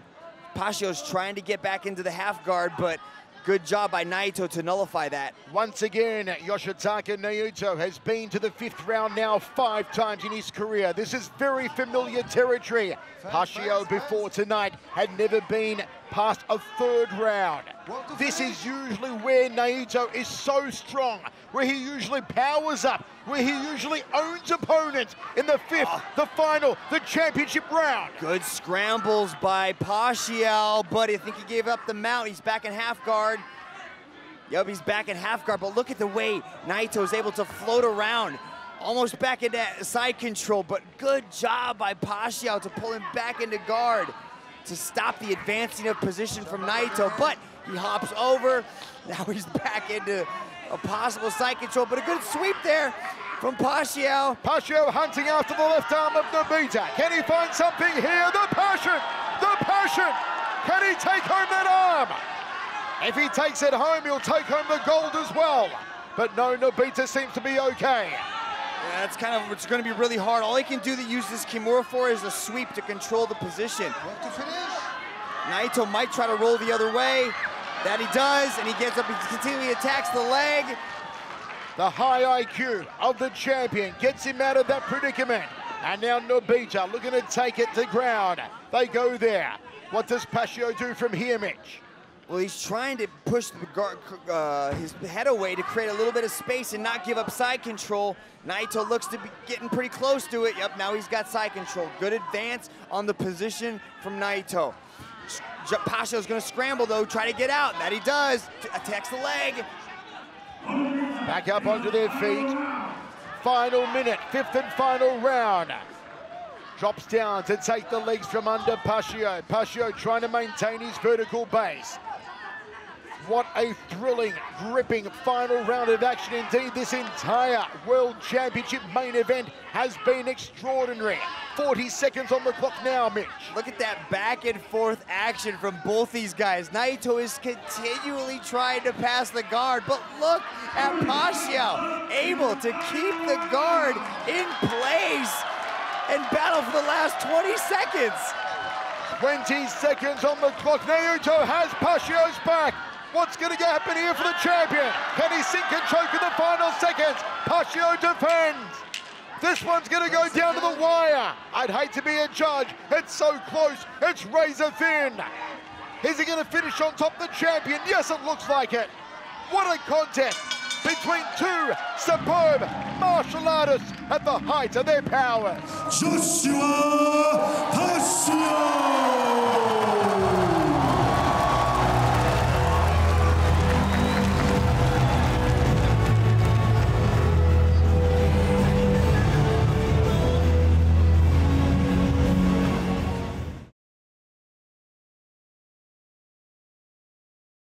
Pacio's trying to get back into the half guard, but good job by Naito to nullify that. Once again, Yoshitaka Naito has been to the 5th round now 5 times in his career. This is very familiar territory. Pacio before tonight had never been past a 3rd round. This is usually where Naito is so strong, where he usually powers up, where he usually owns opponents in the 5th, the final, the championship round. Good scrambles by Pacio, but I think he gave up the mount. He's back in half guard. Yep, he's back in half guard, but look at the way Naito is able to float around, almost back into side control, but good job by Pacio to pull him back into guard to stop the advancing of position from Naito, but he hops over. Now he's back into a possible side control, but a good sweep there from Pacio. Pacio hunting after the left arm of Nobita. Can he find something here? The passion! The passion! Can he take home that arm? If he takes it home, he'll take home the gold as well. But no, Nobita seems to be okay. Yeah, that's kind of, it's going to be really hard. All he can do to use this Kimura for is a sweep to control the position. Naito might try to roll the other way. That he does, and he gets up, he continually attacks the leg. The high IQ of the champion gets him out of that predicament. And now Nobita looking to take it to ground. They go there. What does Pacio do from here, Mitch? Well, he's trying to push the his head away to create a little bit of space and not give up side control. Naito looks to be getting pretty close to it. Yep, now he's got side control. Good advance on the position from Naito. Pacio's gonna scramble though, try to get out. That he does, attacks the leg. Back up onto their feet. Final minute, 5th and final round. Drops down to take the legs from under Pacio. Pacio trying to maintain his vertical base. What a thrilling, gripping final round of action indeed. This entire World Championship main event has been extraordinary. 40 seconds on the clock now, Mitch. Look at that back and forth action from both these guys. Naito is continually trying to pass the guard, but look at Pacio, able to keep the guard in place and battle for the last 20 seconds. 20 seconds on the clock. Naito has Pacio's back. What's going to happen here for the champion? Can he sink and choke in the final seconds? Pacio defends. This one's going to go down to the wire. I'd hate to be a judge. It's so close. It's razor thin. Is he going to finish on top, the champion? Yes, it looks like it. What a contest between two superb martial artists at the height of their powers. Yosuke Saruta.